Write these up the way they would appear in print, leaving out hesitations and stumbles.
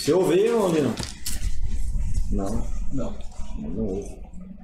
Você ouviu ou não? Não. Não ouve.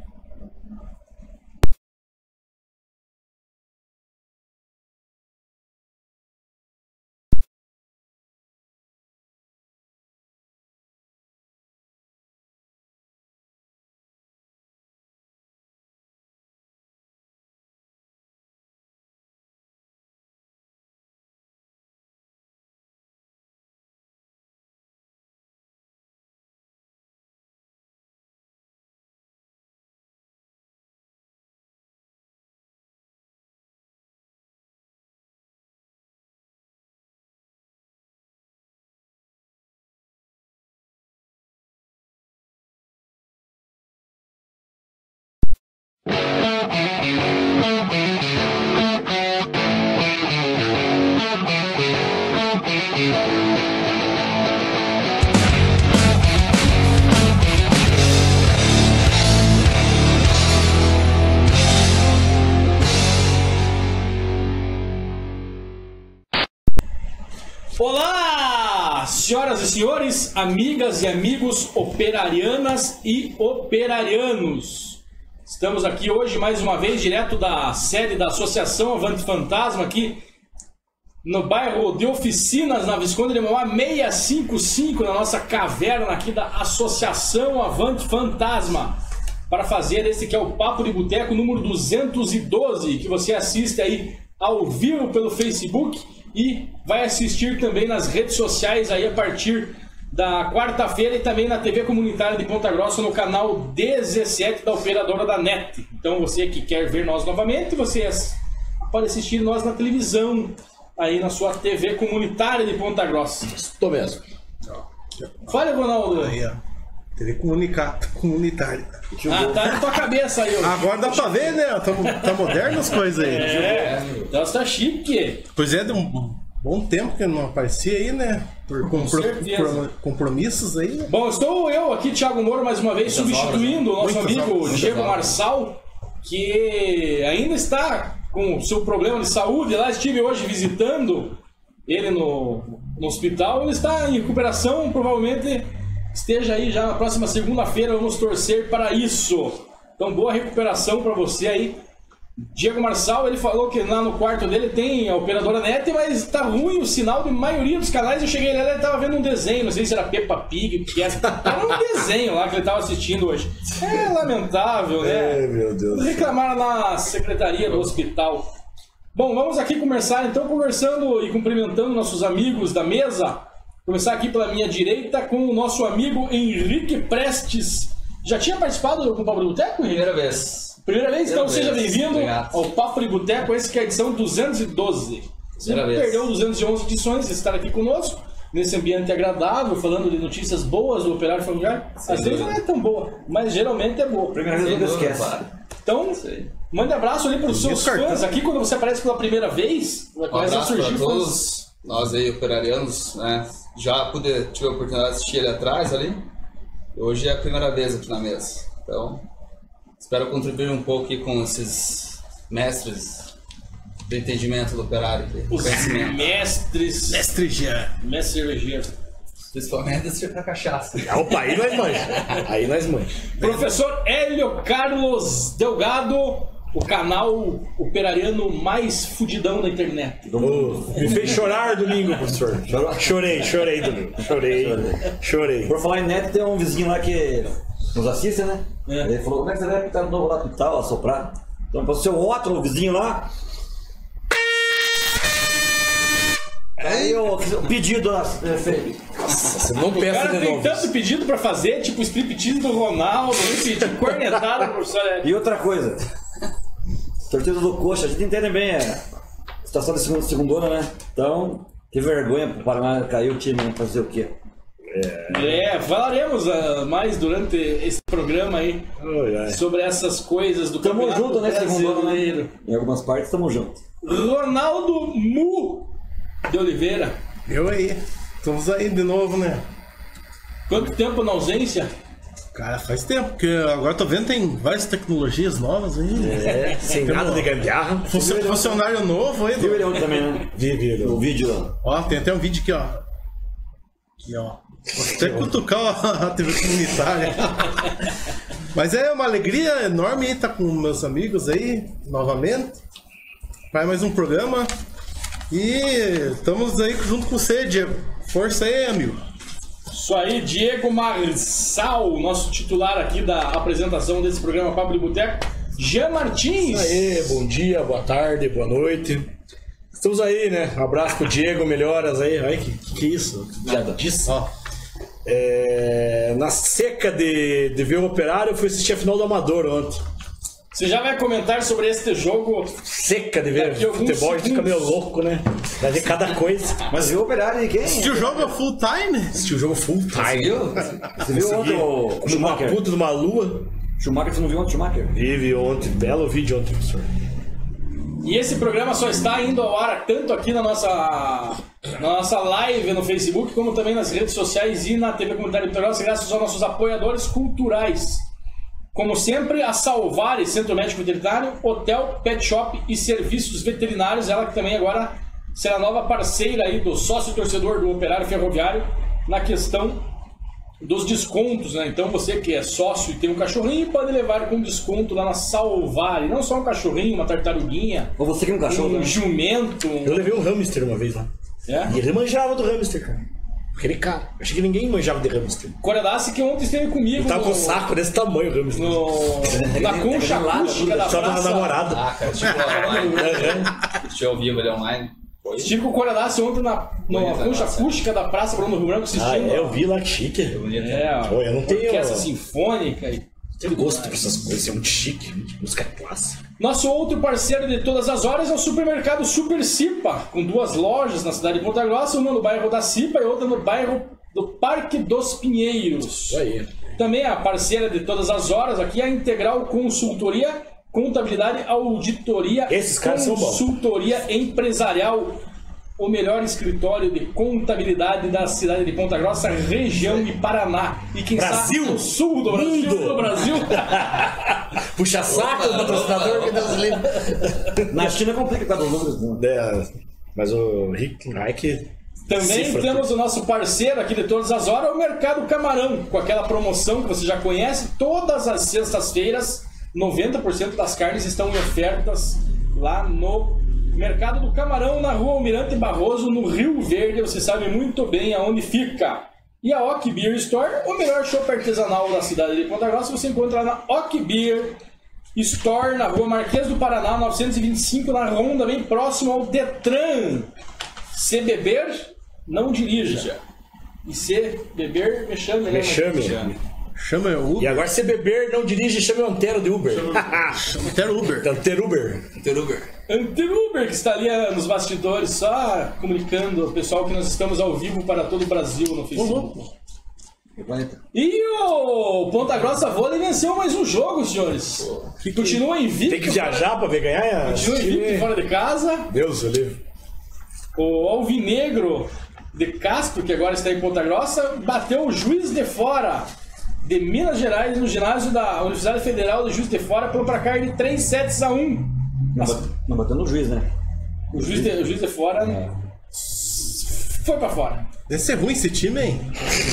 Olá, senhoras e senhores, amigas e amigos operarianas e operarianos. Estamos aqui hoje mais uma vez direto da sede da Associação Avante Fantasma aqui no bairro de Oficinas, na Visconde de Mauá 655, na nossa caverna aqui da Associação Avante Fantasma, para fazer esse que é o Papo de Boteco número 212, que você assiste aí ao vivo pelo Facebook e vai assistir também nas redes sociais aí a partir da quarta-feira e também na TV Comunitária de Ponta Grossa no canal 17 da operadora da NET. Então você que quer ver nós novamente, você pode assistir nós na televisão, aí na sua TV Comunitária de Ponta Grossa. Estou mesmo. Fala, Ronaldo. Aí, ó. TV comunitária. Tá na tua cabeça aí, ó. Agora dá pra ver, né? Tá moderno as coisas aí. Então você tá chique. Pois é, de um bom tempo que eu não aparecia aí, né? Por compromissos aí. Né? Bom, estou eu aqui, Thiago Moro, mais uma vez, substituindo o nosso amigo Diego Marçal, que ainda está com o seu problema de saúde. Lá estive hoje visitando ele no hospital. Ele está em recuperação, provavelmente esteja aí já na próxima segunda-feira. Vamos torcer para isso. Então, boa recuperação para você aí. Diego Marçal, ele falou que lá no quarto dele tem a operadora NET, mas tá ruim o sinal de maioria dos canais. Eu cheguei lá e ele tava vendo um desenho, não sei se era Peppa Pig, o que era. Era um desenho lá que ele tava assistindo hoje. É lamentável, né? Meu Deus. Reclamaram na secretaria do hospital. Bom, vamos aqui começar então conversando e cumprimentando nossos amigos da mesa. Começar aqui pela minha direita com o nosso amigo Henrique Prestes. Já tinha participado do Papo de Boteco, Henrique? Primeira vez. Primeira vez? Então seja bem-vindo Obrigado. ao Papo de Boteco, esse que é a edição 212. Você perdeu 211 edições de estar aqui conosco, nesse ambiente agradável, falando de notícias boas do operário familiar. Às vezes não é tão boa, mas geralmente é boa. Primeira vez nunca esquece. Então, mande abraço ali para os seus fãs. Aqui, quando você aparece pela primeira vez, vai começar a surgir para todos nós aí, operarianos, né? Já tive a oportunidade de assistir ele atrás ali. Hoje é a primeira vez aqui na mesa. Então, espero contribuir um pouco aqui com esses mestres do entendimento do operário. Os mestres. Mestre Jean. Mestre Regia. Principalmente esse da cachaça. Opa, aí nós manjamos. Aí nós manjamos. Professor Hélio Carlos Delgado, o canal operariano mais fudidão da internet. Me fez chorar domingo, professor. Chorei domingo. Chorei. Por falar em net, tem um vizinho lá que nos assiste, né? Ele falou, como é que você vai pintar de novo lá pro tal, assoprar? Então, para o seu outro vizinho lá. Aí o pedido feito. Você não O peça cara de tem novo. tanto pedido pra fazer, tipo striptease do Ronaldo, pedido cornetada do professor Hélio. E outra coisa, torcida do Coxa, a gente entende bem a situação de segundona, né? Então, que vergonha pro Paraná cair o time, né? Fazer o quê? Falaremos mais durante esse programa aí sobre essas coisas do Tamo campeonato junto, né, segundona, brasileiro. né? Em algumas partes, tamo junto. Ronaldo Mu de Oliveira. Eu aí. Estamos aí de novo, né? Quanto tempo na ausência? Cara, faz tempo, porque agora tô vendo tem várias tecnologias novas aí. Sem nada de gambiarra. Funcionário novo aí. Viu ele ontem também, né? Vi. O vídeo lá. Ó, tem até um vídeo aqui, ó. E, ó, vou até cutucar a TV comunitária. Mas é uma alegria enorme estar com meus amigos aí, novamente. Para mais um programa. E estamos aí junto com você, Diego. Força aí, amigo. Isso aí, Diego Marçal, nosso titular aqui da apresentação desse programa Papo de Boteco. Jean Martins. Isso aí, bom dia, boa tarde, boa noite. Estamos aí, né? Um abraço pro Diego, melhoras aí. Ai, que isso? Nada disso. Ó. Na seca de ver o Operário, eu fui assistir a final do Amador ontem. Você já vai comentar sobre este jogo? Seca de ver Daqui a alguns futebol, a gente fica meio segundos. louco, né? Vai ver cada coisa. Mas viu o Operário e quem? Se o jogo é full time? Assistiu o jogo full time. Viu? Você viu ontem o Uma Schumacher? puta de uma lua. Schumacher, você não viu ontem o Schumacher? Vive ontem, belo vídeo ontem, professor. E esse programa só está indo ao ar tanto aqui na nossa live no Facebook, como também nas redes sociais e na TV Comunitária de Pelotas, graças aos nossos apoiadores culturais. Como sempre, a Salvare, Centro Médico Veterinário, Hotel, Pet Shop e Serviços Veterinários, ela que também agora será nova parceira aí do sócio-torcedor do Operário Ferroviário na questão dos descontos, né? Então você que é sócio e tem um cachorrinho pode levar com desconto lá na Salvare. Não só um cachorrinho, uma tartaruguinha, Ou você que é um cachorro, um né? jumento. Eu levei um hamster uma vez lá. É? E ele manjava do hamster, cara. Aquele cara. Eu achei que ninguém manjava de hamster. Coredace que ontem esteve comigo Ele tava com um saco desse tamanho, o hamster. na concha acústica da Só tava praça. namorado. Ah, cara, tipo online. Assistiu ao vivo ali online. Foi? Estive com o Coredace ontem na Bonita, concha nossa. acústica da Praça Bruno Rio Branco assistindo. Ah, eu vi lá, que chique. Bonito. É, Pô, eu não tenho- orquestra sinfônica e Tenho gosto por essas coisas, é muito chique, música clássica. Nosso outro parceiro de todas as horas é o supermercado Super Cipa, com 2 lojas na cidade de Ponta Grossa, uma no bairro da Cipa e outra no bairro do Parque dos Pinheiros. Isso aí. Também a parceira de todas as horas aqui é a Integral Consultoria, Contabilidade, Auditoria, Esses caras são bons. Consultoria Empresarial, o melhor escritório de contabilidade da cidade de Ponta Grossa, região de Paraná. E quem Brasil! sabe no sul do Brasil, Mundo! do Brasil. Puxa saco do patrocinador, que Deus livre. Na China complica por causa dos números, né? É, mas o Rick Reich. Também cifra temos tudo. o nosso parceiro aqui de todas as horas, o Mercado Camarão, com aquela promoção que você já conhece. Todas as sextas-feiras, 90% das carnes estão em ofertas lá no Mercado do Camarão, na rua Almirante Barroso, no Rio Verde. Você sabe muito bem aonde fica. E a Ock Beer Store, o melhor chopp artesanal da cidade de Ponta Grossa, você encontra na Ock Beer Store, na rua Marquês do Paraná, 925, na Ronda, bem próximo ao Detran. Se beber, não dirija. E se beber, me chame. né? Me chame. Chama o E Uber. agora, se beber, não dirige, chame o Antero de Uber. Quero Uber. Antero Uber. Teruber. Anteruber, que está ali nos bastidores, só comunicando ao pessoal que nós estamos ao vivo para todo o Brasil no Facebook. Que planeta. E o Ponta Grossa Vôlei venceu mais um jogo, senhores. Continua invicto. Tem que viajar pra ver ganhar. Continua invicto fora de casa. Deus, eu livre. O Alvinegro de Castro, que agora está em Ponta Grossa, bateu o Juiz de Fora de Minas Gerais no ginásio da Universidade Federal de Juiz de Fora pelo placar de 3-1. Não bateu no juiz, né? O Juiz de Fora foi pra fora. Deve ser ruim esse time, hein?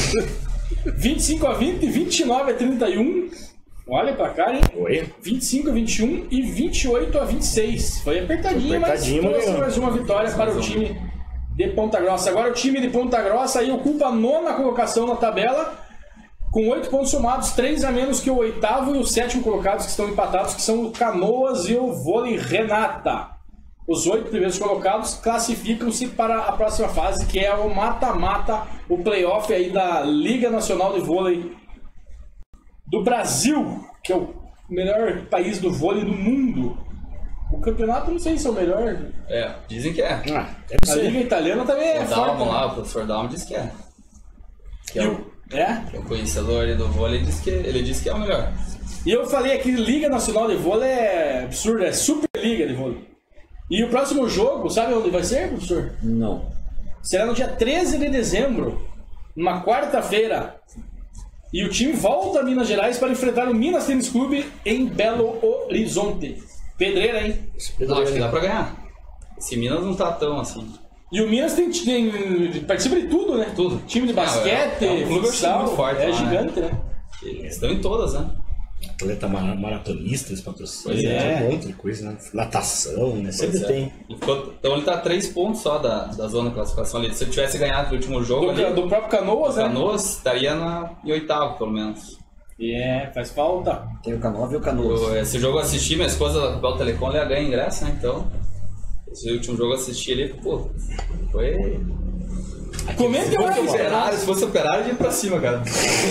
25-20, 29-31. Olha pra cá, hein? Oi? 25-21 e 28-26. Foi apertadinho, Apertadinho, mas trouxe ganhou. mais uma vitória para o time de Ponta Grossa. Agora o time de Ponta Grossa aí ocupa a 9ª colocação na tabela, com 8 pontos somados, 3 a menos que o 8º e o 7º colocados, que estão empatados, que são o Canoas e o Vôlei Renata. Os 8 primeiros colocados classificam-se para a próxima fase, que é o mata-mata, o playoff aí da Liga Nacional de Vôlei do Brasil, que é o melhor país do vôlei do mundo. O campeonato não sei se é o melhor. É, dizem que é. Ah, deve A ser. Liga Italiana também é O forte. Dalmo né? lá, o professor Dalmo disse que é. Que E é o- o, É? que é o conhecedor ali do vôlei, ele disse que é o melhor. E eu falei aqui, Liga Nacional de Vôlei é absurdo, é Superliga de Vôlei. E o próximo jogo, sabe onde vai ser, professor? Não. Será no dia 13 de dezembro, numa quarta-feira. E o time volta a Minas Gerais para enfrentar o Minas Tênis Clube em Belo Horizonte. Pedreira, hein? Não, acho que dá pra ganhar. Esse Minas não tá tão assim. E o Minas participa de tudo, né? Tudo. Time de basquete, é um clube futsal, muito forte lá, gigante, né? Eles estão em todas, né? Atleta maratonista, eles patrocinam. Pois é. Um monte de coisa, né? Natação, né? Sempre Pois é. tem. Então ele tá a 3 pontos só da zona de classificação ali. Se ele tivesse ganhado o último jogo ali, Do próprio Canoas, o né? Canoas estaria em 8º, pelo menos. Faz falta. Tem o Canoa e o Canoas. Esse jogo eu assisti, minha esposa da Telecom ela ganha ingresso, né? Então, esse último jogo eu assisti ali, pô, foi... Comenta Se fosse operário, ia pra cima, cara.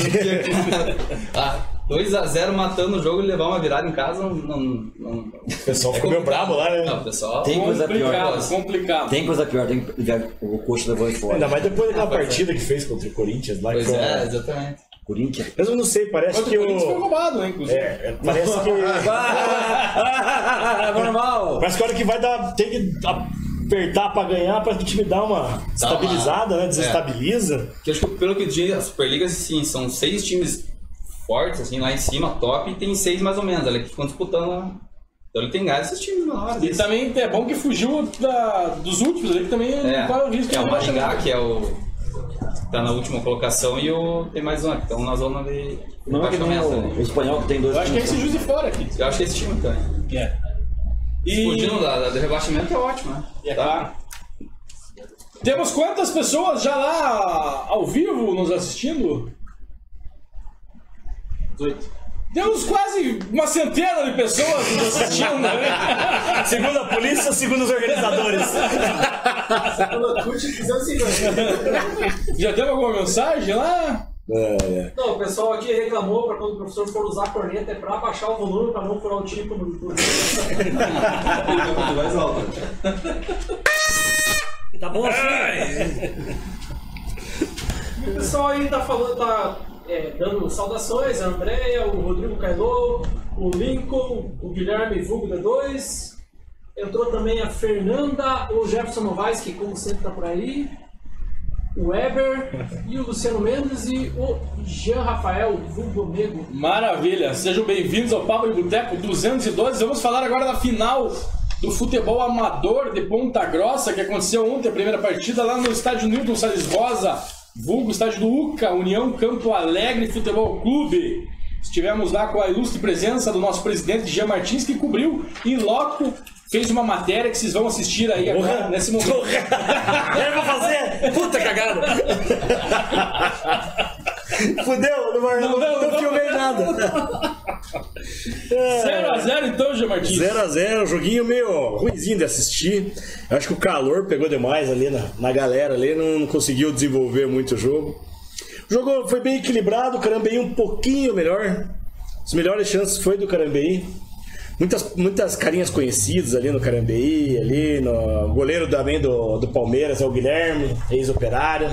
2-0 matando o jogo e levar uma virada em casa, não... O pessoal ficou meio bravo lá, né? Não, o pessoal... Tem coisa pior. Complicado. Tem coisa pior, o coach levou ele fora. Ainda mais depois daquela partida que fez contra o Corinthians lá. Pois é, exatamente. Corinthians. Mas eu não sei, parece Mas que o Corinthians foi o... roubado, né, inclusive. Parece que... Normal. Parece que a hora que vai dar... Tem que apertar pra ganhar, pra que o time dar uma estabilizada, né? Desestabiliza. Porque acho que pelo que diz, a Superliga, assim, são 6 times fortes, assim, lá em cima, top, e tem 6 mais ou menos, ali que ficam disputando lá. Então ele tem gás esses times menores. E também é bom que fugiu dos últimos, ali que também corre o risco. É o Maringá, que é o... tá na última colocação, e tem mais um, que estão na zona de... Não é que nem o espanhol que tem 2 Eu acho que é esse Juiz de Fora aqui. Eu acho que esse time também. Fugindo do rebaixamento é ótimo, né? É claro. Temos quantas pessoas já lá ao vivo nos assistindo? 18. Temos quase uma centena de pessoas nos assistindo, né? Segundo a polícia, segundo os organizadores. Já teve alguma mensagem lá? Não, o pessoal aqui reclamou para quando o professor for usar a corneta é para abaixar o volume para não furar o tipo no mais alto. Tá bom assim? O pessoal aí tá falando, dando saudações, a Andréia, o Rodrigo Cailô, o Lincoln, o Guilherme Vulgo D2. Entrou também a Fernanda, o Jefferson Novaes, que como sempre tá por aí. O Weber e o Luciano Mendes e o Jean Rafael Vulgo Nego. Maravilha, sejam bem-vindos ao Papo de Boteco 212. Vamos falar agora da final do futebol amador de Ponta Grossa, que aconteceu ontem, a primeira partida lá no estádio Newton Salles Rosa, vulgo estádio do UCA, União Campo Alegre Futebol Clube. Estivemos lá com a ilustre presença do nosso presidente Jean Martins, que cobriu em loco, fez uma matéria que vocês vão assistir aí agora, nesse momento. Eu vou fazer! Puta cagada! Fudeu, não filmei nada. 0x0 então, Jean Martins. 0x0, joguinho meio ruimzinho de assistir. Eu acho que o calor pegou demais ali na galera, ali não conseguiu desenvolver muito o jogo. O jogo foi bem equilibrado, o Carambeí um pouquinho melhor. As melhores chances foi do Carambeí. Muitas carinhas conhecidas ali no Carambeí, ali no goleiro também do Palmeiras, é o Guilherme, ex-operário.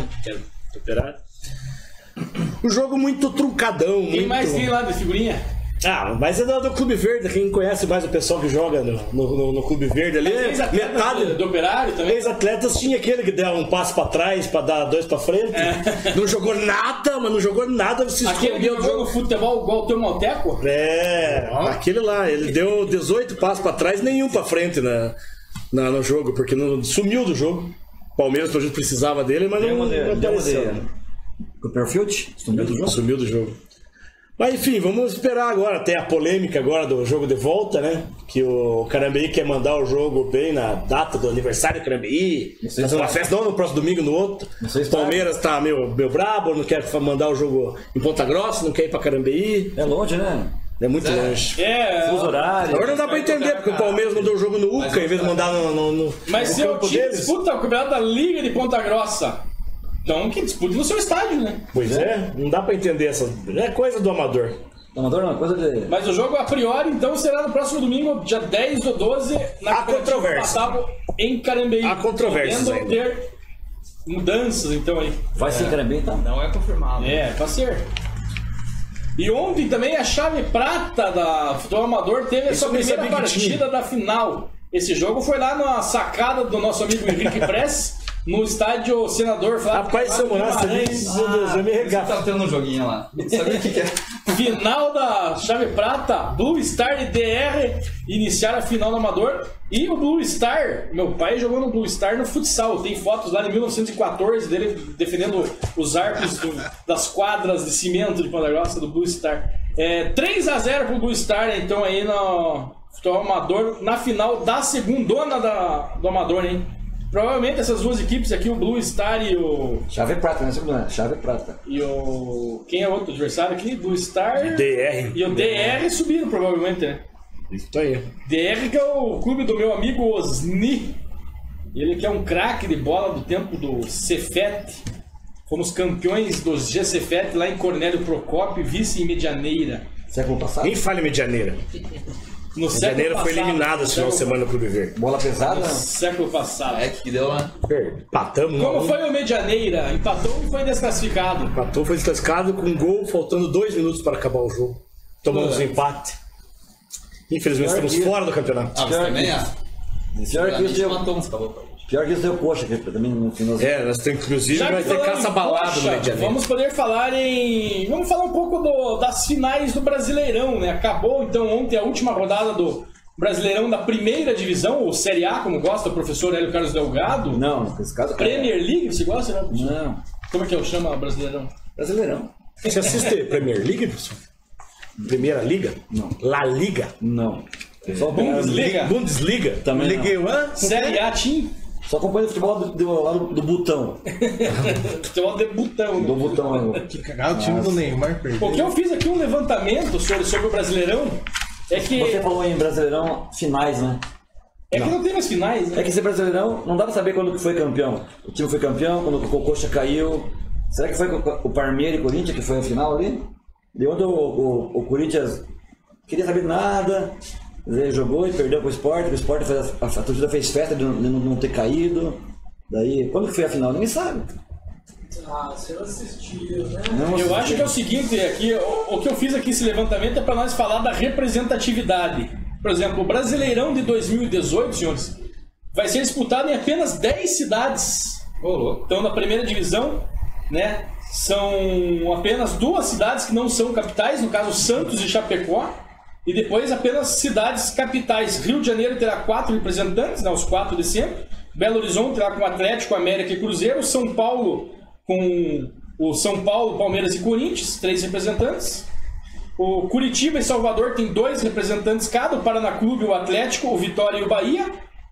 O jogo muito truncadão. Quem mais tem lá de figurinha? Mas é do Clube Verde, quem conhece mais o pessoal que joga no Clube Verde ali. Metade do Operário também. Ex-atletas tinha aquele que deu um passo pra trás pra dar 2 pra frente. Não jogou nada, mas não jogou nada. Aquele que jogou futebol igual o teu Malteco? Aquele lá, ele deu 18 passos pra trás, nenhum pra frente no jogo, porque sumiu do jogo. O Palmeiras, por exemplo, precisava dele, mas não apareceu. Copperfield? Sumiu do jogo. Mas enfim, vamos esperar agora. Tem a polêmica agora do jogo de volta, né? Que o Carambeí quer mandar o jogo bem na data do aniversário do Carambeí. Fazer uma festa não no próximo domingo, no outro. O Palmeiras tá meio brabo, não quer mandar o jogo em Ponta Grossa, não quer ir pra Carambeí. É longe, né? É muito longe. Fuso horário. Agora não dá pra entender, porque o Palmeiras mandou o jogo no UCA em vez de mandar no Mas se o campo time deles. disputa o campeonato da Liga de Ponta Grossa, então que dispute no seu estádio, né? Pois não dá pra entender essa. É coisa do amador. Amador é uma coisa de... Mas o jogo, a priori, então, será no próximo domingo, dia 10 ou 12, na controvérsia. em Carambeí. Há controvérsias podendo ter mudanças, então, aí. Vai ser Carambeí, tá? Não é confirmado. Tá certo. E ontem também a chave prata da futebol amador teve a sua primeira partida da final. Esse jogo foi lá na sacada do nosso amigo Henrique Press, no estádio Senador Flávio. Rapaz, se eu morasse ali, meu Deus, eu me regaço. Tava tendo um joguinho lá. Sabia o que é? Final da Chave Prata, Blue Star e DR iniciaram a final do Amador. E o Blue Star, meu pai jogou no Blue Star no futsal. Tem fotos lá de 1914 dele defendendo os arcos das quadras de cimento de Ponta Grossa do Blue Star. 3-0 pro Blue Star, então aí no futebol Amador, na final da segundona do Amador, hein? Provavelmente essas duas equipes aqui, o Blue Star e o... Chave Prata, né? Chave Prata. E o... Quem é outro adversário aqui? Blue Star... DR. E o DR subiram, provavelmente, né? Isso aí. DR que é o clube do meu amigo Osni. Ele que é um craque de bola do tempo do Cefete. Fomos campeões dos G-Cefete lá em Cornélio Procópio, vice em Medianeira. Século passado? Nem fale Medianeira. No século Medianeira foi passado, eliminada esse final de semana no Clube Verde. Bola pesada? No século passado. Que deu lá. Empatamos. Como foi o Medianeira? Empatou e foi desclassificado. Empatou, foi desclassificado com um gol, faltando 2 minutos para acabar o jogo. Tomamos um empate. Infelizmente estamos fora do campeonato. Ah, você também é? Pior que A isso gente deu, matou uns caboclos. pior que isso deu coxa aqui também no final. Nós temos, inclusive, Já que vai ter falamos em caça-balado no coxa, Medianeira. vamos poder falar em... Vamos falar um pouco das finais do Brasileirão, né? Acabou, então, ontem a última rodada do Brasileirão da primeira divisão, ou Série A, como gosta o professor Hélio Carlos Delgado. Não, nesse caso... Premier League, você gosta, né? Não, Como é que eu chamo Brasileirão? Brasileirão. Você assiste Premier League, professor? Primeira Liga? Não. La Liga? Não. Só Bundesliga? Bundesliga? Também não. Ligue One? Série A, Team? Só acompanha o futebol do Butão. Futebol de botão, né? Do Butão. Que cagado, o time do Neymar perdeu. O que eu fiz aqui um levantamento sobre o Brasileirão é que... Você falou em Brasileirão finais, né? É que não tem mais finais, né? É que esse Brasileirão não dá pra saber quando que foi campeão. O time foi campeão, quando o Coxa caiu. Será que foi o Palmeiras e o Corinthians que foi a final ali? De onde o Corinthians queria saber nada, ele jogou e perdeu pro Sport, o Sport a torcida fez festa de não ter caído. Daí, quando que foi a final? Ninguém sabe. Você não assistiu, né? Eu acho que é o seguinte, aqui, o que eu fiz aqui, esse levantamento, é para nós falar da representatividade. Por exemplo, o Brasileirão de 2018, senhores, vai ser disputado em apenas 10 cidades. Então, na primeira divisão, né, são apenas 2 cidades que não são capitais, no caso Santos e Chapecó, e depois apenas cidades capitais. Rio de Janeiro terá 4 representantes, né, os 4 de sempre. Belo Horizonte terá com Atlético, América e Cruzeiro. São Paulo com o São Paulo, Palmeiras e Corinthians, 3 representantes. O Curitiba e Salvador tem 2 representantes cada, o Paraná Clube, o Atlético, o Vitória e o Bahia.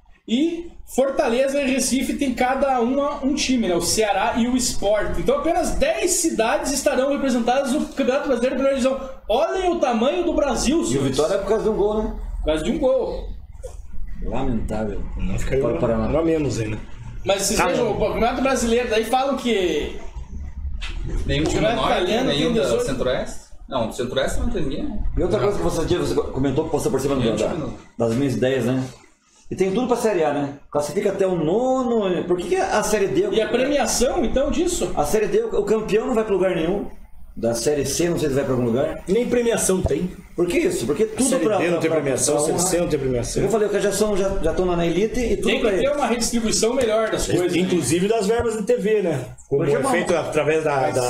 E Fortaleza e Recife tem cada um time, né? O Ceará e o Sport. Então apenas 10 cidades estarão representadas no Campeonato Brasileiro de Primeira Divisão. Olhem o tamanho do Brasil, E o senhores. Vitória é por causa de um gol, né? Por causa de um gol. Lamentável. Não ficaria Para o Paraná. um a menos ainda. Mas vocês vejam, o Campeonato Brasileiro, daí falam que... Nenhum time Campeonato norte, italiano nenhum tem da 18. Centro-Oeste? Não, do Centro-Oeste não tem ninguém. E outra coisa que você comentou que passou por cima das minhas ideias, né? E tem tudo pra Série A, né? Classifica até o 9º. Por que a Série D... E a premiação, então, disso? A Série D, o campeão não vai pra lugar nenhum. Da Série C, não sei se vai pra algum lugar. Nem premiação tem. Por que isso? Porque tudo Série pra... D não tem pra- premiação, pra Série honra. C não tem premiação. Eu falei, que já estão na elite e tudo Tem que pra ter eles. uma redistribuição melhor das coisas. Inclusive das verbas de TV, né? Como Porque é feito através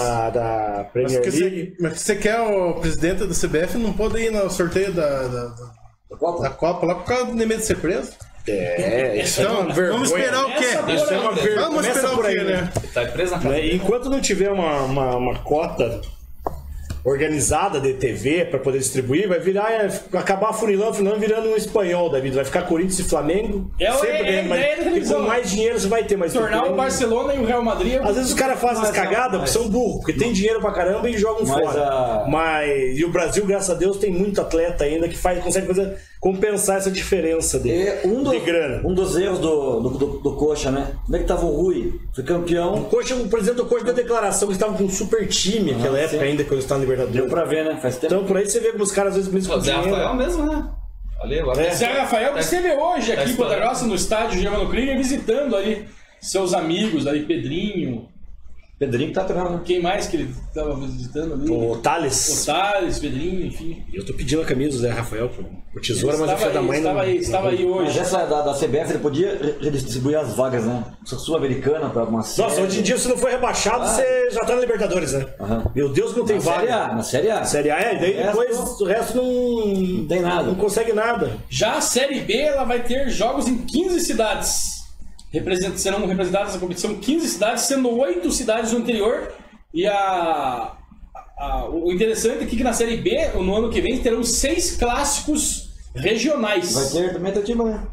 da Mas Premier que League. você quer o presidente da CBF não pode ir no sorteio da Copa lá por causa do medo de ser preso? Isso é uma Então, vergonha. vamos esperar o quê? Isso é uma vergonha. Vamos Começa esperar o por aí, quê, né? Tá preso na casa. Né? Enquanto não tiver uma cota organizada de TV para poder distribuir, vai acabar funilando virando um espanhol da vida. Vai ficar Corinthians e Flamengo. É ganhando mais. ideia da E televisão. com mais dinheiro você vai ter mais. Tornar o Barcelona e o Real Madrid... Às vezes os caras fazem as cagadas porque são burros, porque tem dinheiro pra caramba e jogam Mas fora. E o Brasil, graças a Deus, tem muito atleta ainda que consegue compensar essa diferença de grana. Um dos erros do Coxa, né? Como é que tava o Rui? Foi campeão. O presidente do Coxa deu declaração que estava com um super time naquela época sim. ainda, quando eles estavam na Libertadores. Deu pra ver, né? Faz tempo. Então por aí você vê como os caras às vezes mesmo O com Zé dinheiro. Rafael mesmo, né? Olha, agora. Zé Rafael que esteve hoje aqui em Ponta estourando. Grossa, no estádio Germano Krieger, visitando ali seus amigos, ali Pedrinho, Pedrinho que tá treinando. Quem mais que ele tava visitando ali? O Thales. O Thales, Pedrinho, enfim. Eu tô pedindo a camisa do Zé Rafael pro Tesoura, mas o filho Estava da aí, mãe estava aí Mas hoje. essa da CBF ele podia redistribuir as vagas, né? Sul-Americana pra uma série. Nossa, hoje em dia, se não for rebaixado, você já tá na Libertadores, né? Aham. Meu Deus, não tem Na vaga. Série A, na Série A. Série A, e daí depois o resto não tem nada. Não consegue nada. Já a Série B ela vai ter jogos em 15 cidades. Serão representadas na competição 15 cidades, sendo 8 cidades no interior. E o interessante é que na Série B, no ano que vem, terão 6 clássicos regionais. Vai ter também Curitiba, né?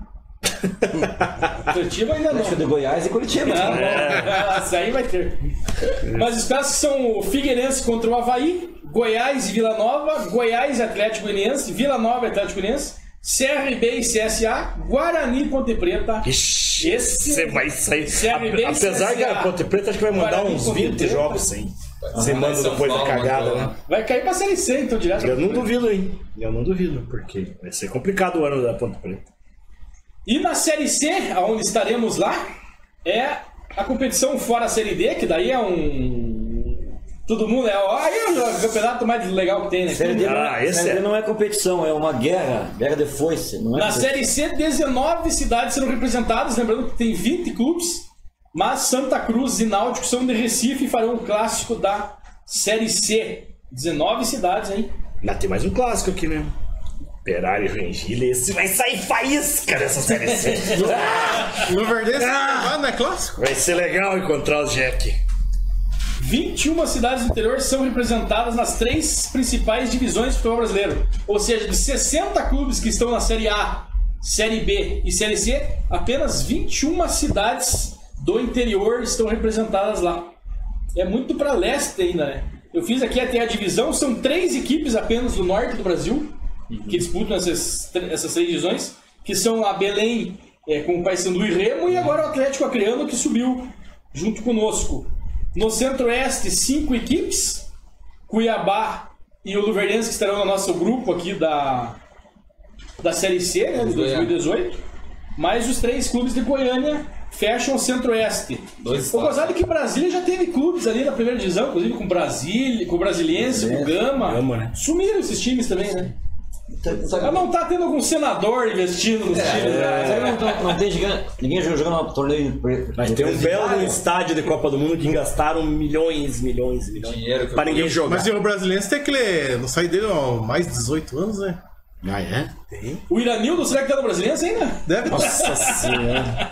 Curitiba ainda não. Acho que de Goiás e Curitiba. Não, essa aí vai ter. Mas os clássicos são o Figueirense contra o Avaí, Goiás e Vila Nova, Goiás e Atlético Goianiense, Vila Nova e Atlético Goianiense, CRB e CSA, Guarani e Ponte Preta. Ixi, Esse você vai sair. CRB e Apesar que a CSA. Ponte Preta acho que vai mandar Guarani, uns Ponte 20 Preta. jogos sem. Você manda São depois da Paulo, cagada, mandou, né? Vai cair pra Série C, então, direto. Eu não duvido, hein? Eu não duvido, porque vai ser complicado o ano da Ponte Preta. E na Série C, onde estaremos lá, é a competição fora a Série D, que daí é um... Todo mundo é o campeonato mais legal que tem, né? Série D, esse Série D é. não é competição, é uma guerra de foice. Não é Na competição. Série C, 19 cidades serão representadas, lembrando que tem 20 clubes, mas Santa Cruz e Náutico são de Recife e farão o clássico da Série C. 19 cidades, hein? Ainda tem mais um clássico aqui, né? Operário e Joinville, esse vai sair faísca dessa Série C. No Verdense não é clássico? Vai ser legal encontrar os Jack. 21 cidades do interior são representadas nas 3 principais divisões do futebol brasileiro. Ou seja, de 60 clubes que estão na Série A, Série B e Série C, apenas 21 cidades do interior estão representadas lá. É muito para leste ainda, né? Eu fiz aqui até a divisão, são 3 equipes apenas do norte do Brasil que disputam essas 3 divisões, que são a Belém com o Paysandu e Remo, e agora o Atlético Acreano, que subiu junto conosco. No Centro-Oeste, 5 equipes, Cuiabá e o Luverdense, que estarão no nosso grupo aqui da Série C, né, de 2018, mais os 3 clubes de Goiânia fecham o Centro-Oeste. O gozado é que Brasília já teve clubes ali na primeira divisão, inclusive com Brasília, com o Brasiliense, com o Gama. Né? Sumiram esses times também, né? Mas não tá tendo algum senador investindo nos times, né? Não tem ninguém jogando no torneio. Mas tem um belo estádio de Copa do Mundo que gastaram milhões. Dinheiro que Pra ninguém jogar. Mas o Brasiliense tem aquele. Não sai dele há mais de 18 anos, né? Ah, é? O Iranildo, será que tá no Brasiliense ainda? Deve. Nossa senhora.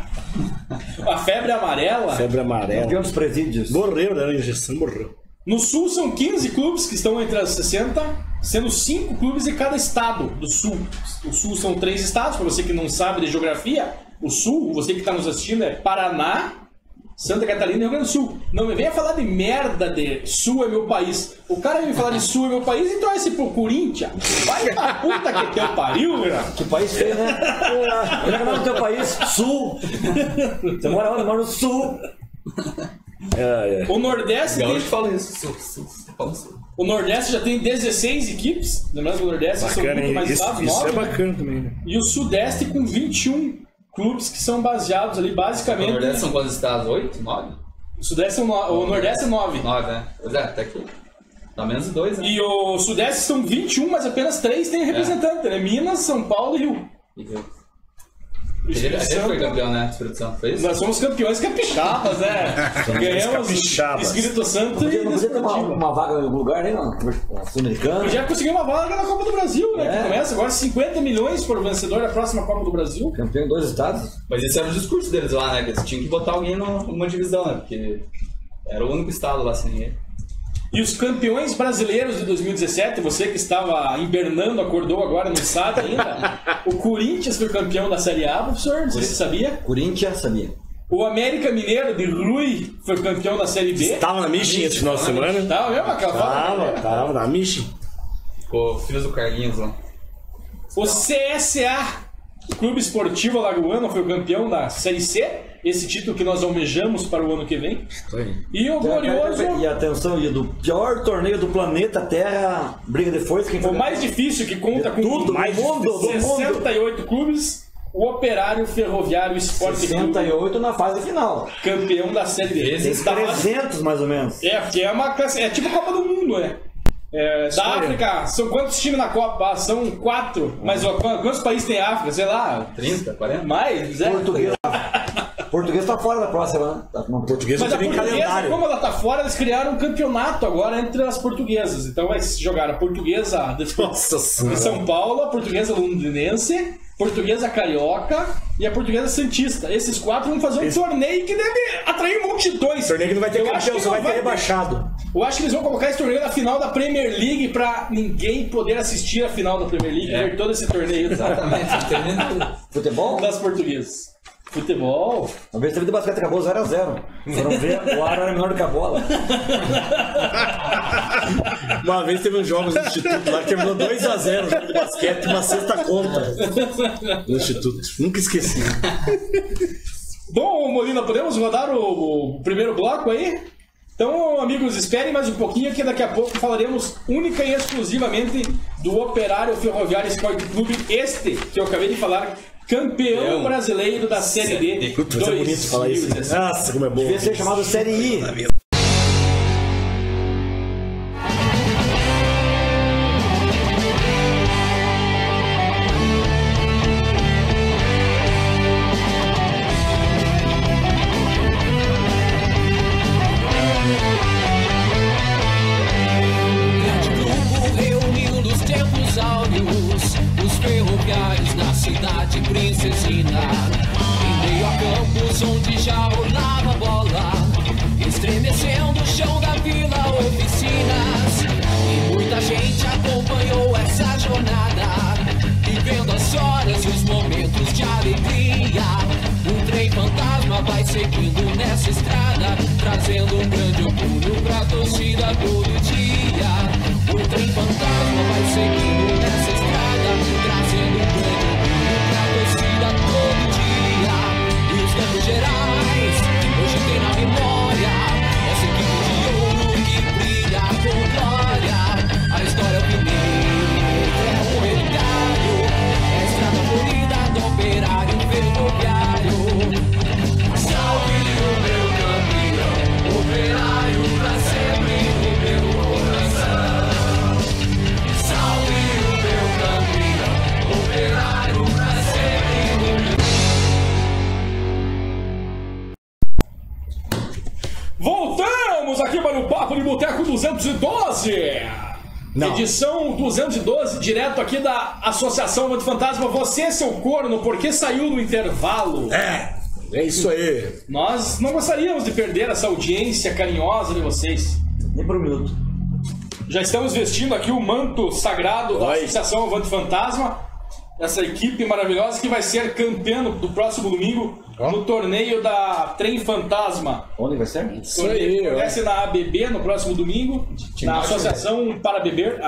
A febre amarela. Febre amarela. Campeão dos presídios. Morreu, né? A injeção morreu. No sul são 15 clubes que estão entre as 60, sendo 5 clubes de cada estado do sul. O sul são 3 estados, para você que não sabe de geografia. O sul, você que está nos assistindo, é Paraná, Santa Catarina e Rio Grande do Sul. Não me venha falar de merda de sul é meu país. O cara vem falar de sul é meu país e torce pro Corinthians. Vai pra puta que teu pariu, cara. Que país feio, né? Como é que é o nome do teu país? Sul. Você mora onde? Mora no sul. O Nordeste tem... fala isso. O Nordeste já tem 16 equipes. Lembrando que o Nordeste são Bacana, muito hein? mais Isso estados, é 9. bacana também, né? E o Sudeste com 21 clubes que são baseados ali basicamente... O Nordeste são quantos estados? 8? 9? O Sudeste são o Nordeste é 9. 9, né? Pois é, até aqui. Dá menos de 2, né? E o Sudeste são 21, mas apenas 3 têm representante, né? Minas, São Paulo e Rio. O Ele Espírito foi Santo- campeão, né? Espírito Santo foi isso? Nós somos campeões capixabas, né? Ganhamos capixabas. Espírito Santo Podia, e não podia ter Desportivo. uma vaga em algum lugar, né? Sul-Americano. Já conseguiu uma vaga na Copa do Brasil, né? É. Que começa agora 50 milhões por vencedor da próxima Copa do Brasil. Campeão em 2 estados. Mas esse era o discurso deles lá, né? Que eles tinham que botar alguém numa divisão, né? Porque era o único estado lá sem ninguém. E os campeões brasileiros de 2017, você que estava hibernando, acordou agora, não sabe ainda. O Corinthians foi campeão da Série A, professor, não sei se você sabia. Corinthians, sabia. O América Mineiro de Rui foi campeão da Série B. Tava na Mission esse final de semana? Tava mesmo aquela Tava na Mission. Ficou filho do Carlinhos lá. O CSA, o Clube Esportivo Alagoano, foi o campeão da Série C. Esse título que nós almejamos para o ano que vem. E o glorioso, E atenção, e do pior torneio do planeta Terra, briga de foice, quem foi o mais difícil, que conta com tudo, mais do mundo, 68 clubes. o Operário Ferroviário Esporte Clube, 68 na fase final. campeão da Série D. Tem 300 mais ou menos. Porque é uma classe, é tipo a Copa do Mundo, né? Da África, são quantos times na Copa? São 4. Mas ó, quantos países tem a África? Sei lá. 30, 40? Mais? Português tá fora da próxima, né? Português Mas não a tem nem portuguesa, calendário. como ela tá fora, eles criaram um campeonato agora entre as portuguesas. Então vai se jogar a portuguesa Nossa de senhora. São Paulo, a portuguesa londinense, portuguesa carioca e a portuguesa santista. Esses 4 vão fazer um torneio que deve atrair multidões. Torneio que não vai ter Eu acho campeão, que só não vai ter rebaixado. Eu acho que eles vão colocar esse torneio na final da Premier League pra ninguém poder assistir a final da Premier League e ver todo esse torneio. Exatamente, entendendo? Futebol? Das portuguesas. Futebol. Uma vez teve de basquete, acabou 0x0. Foram ver, o ar era menor do que a bola. Uma vez teve uns jogos no Instituto lá que terminou 2x0 o jogo de basquete, uma sexta contra no Instituto. Nunca esqueci. Bom, Molina, podemos rodar o primeiro bloco aí? Então, amigos, esperem mais um pouquinho que daqui a pouco falaremos única e exclusivamente do Operário Ferroviário Esporte Clube, este que eu acabei de falar, campeão brasileiro da Série D. Puta, mas é bonito falar isso. 2017. Nossa, como é bom. Devia ser chamado Série I. Grande grupo reunido nos tempos áureos, os ferroviários na cidade princesina. Em meio a campos onde já rolava bola, estremecendo o chão da vila, oficinas. E muita gente acompanhou essa jornada, vivendo as horas e os momentos de alegria. Um trem fantasma vai seguindo nessa estrada, trazendo um grande orgulho pra torcida todo dia. Um trem fantasma vai seguindo nessa estrada, trazendo um grande orgulho pra torcida todo dia. E os Campos Gerais, hoje tem na memória essa equipe de ouro que brilha com glória. A história é o primeiro, é o hereditário, é a estrada florida do Operário Ferroviário. Salve o meu campeão, Operário pra sempre no meu coração. Salve o meu campeão, Operário pra sempre no meu Voltamos aqui para o Papo de Boteco 212. Não. Edição 212, direto aqui da Associação Avante Fantasma. Você, seu corno, por que saiu no intervalo? É isso aí. Nós não gostaríamos de perder essa audiência carinhosa de vocês. Nem por um minuto. Já estamos vestindo aqui o manto sagrado da Oi. Associação Avante Fantasma. Essa equipe maravilhosa que vai ser campeã do próximo domingo no torneio da Trem Fantasma. Onde vai ser? Torneio que aí, ó. acontece na ABB no próximo domingo, na Associação para Beber.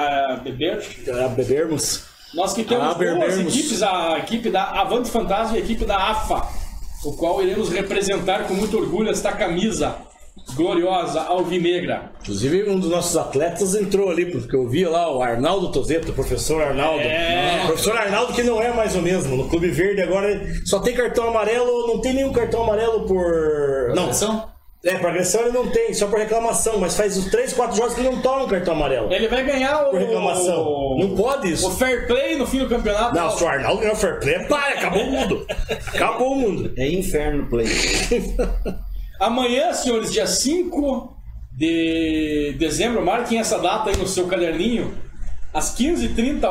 Bebermos. Nós que temos duas bebermos. equipes, a equipe da Avante Fantasma e a equipe da AFA, o qual iremos representar com muito orgulho esta camisa gloriosa alvinegra. Inclusive, um dos nossos atletas entrou ali, porque eu vi lá o Arnaldo Tozeto, o professor Arnaldo. É. O professor Arnaldo, que não é mais o mesmo. No Clube Verde agora só tem cartão amarelo, não tem nenhum cartão amarelo por. Não, por agressão ele não tem, só por reclamação, mas faz os 3, 4 jogos que ele não toma um cartão amarelo. Ele vai ganhar Por reclamação. Não pode isso. o fair play no fim do campeonato. Não, se o Arnaldo ganhou fair play, para, acabou o mundo. Acabou o mundo. É Inferno Play. Amanhã, senhores, dia 5 de dezembro, marquem essa data aí no seu caderninho. Às 15h30,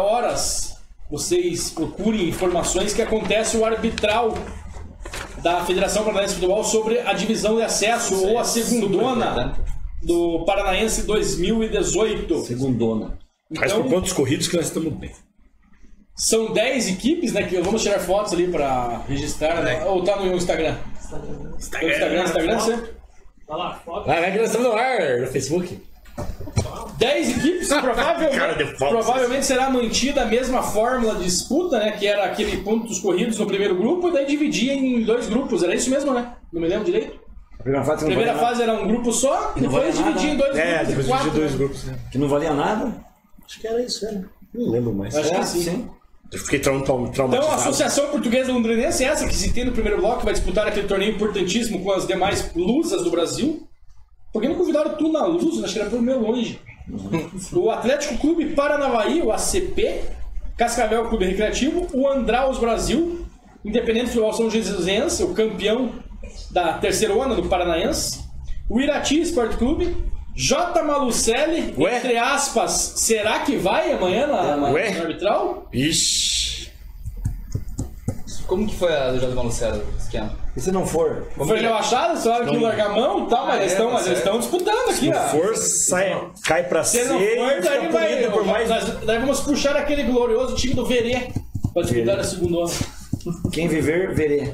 vocês procurem informações que acontece o arbitral da Federação Paranaense de Futebol sobre a divisão de acesso ou a segundona do Paranaense 2018. Segundona. Mas por pontos corridos que nós estamos bem. São 10 equipes, né? Que vamos tirar fotos ali pra registrar, né? Ou tá no Instagram? Instagram sempre. Tá lá, foto. Vai que nós estamos no ar, no Facebook. 10 equipes, Cara de pau. provavelmente será mantida a mesma fórmula de disputa, né? Que era aquele pontos corridos no primeiro grupo e daí dividia em 2 grupos. Era isso mesmo, né? Não me lembro direito. A primeira fase, A primeira fase era um grupo só e Não depois valia dividia em nada. 2 É, grupos. depois de 4, dividir 2 né? grupos. Né? que não valia nada. Acho que era isso, né? Não lembro mais. Acho que É, sim. Eu fiquei traumatizado. Então a Associação Portuguesa Londrinense é essa que se tem no primeiro bloco, vai disputar aquele torneio importantíssimo com as demais lusas do Brasil. Por que não convidaram tu na Lusa? Acho que era pelo meio longe. O Atlético Clube Paranavaí, o ACP, Cascavel Clube Recreativo, o Andraus Brasil, Independente Futebol São Joséense, o campeão da terceira onda do Paranaense, o Irati Sport Clube, J. Malucelli, entre aspas, será que vai amanhã na arbitral? Ixi. Como que foi a do J. Malucelli, o esquema? E se não for? Foi relaxado, só hora que largar a mão e tal, mas eles estão disputando aqui, ó. Força, cai pra Se C não for, e daí fica vai. punido por mais... Daí vamos puxar aquele glorioso time do Verê pra disputar a segunda onda. Quem viver, verê.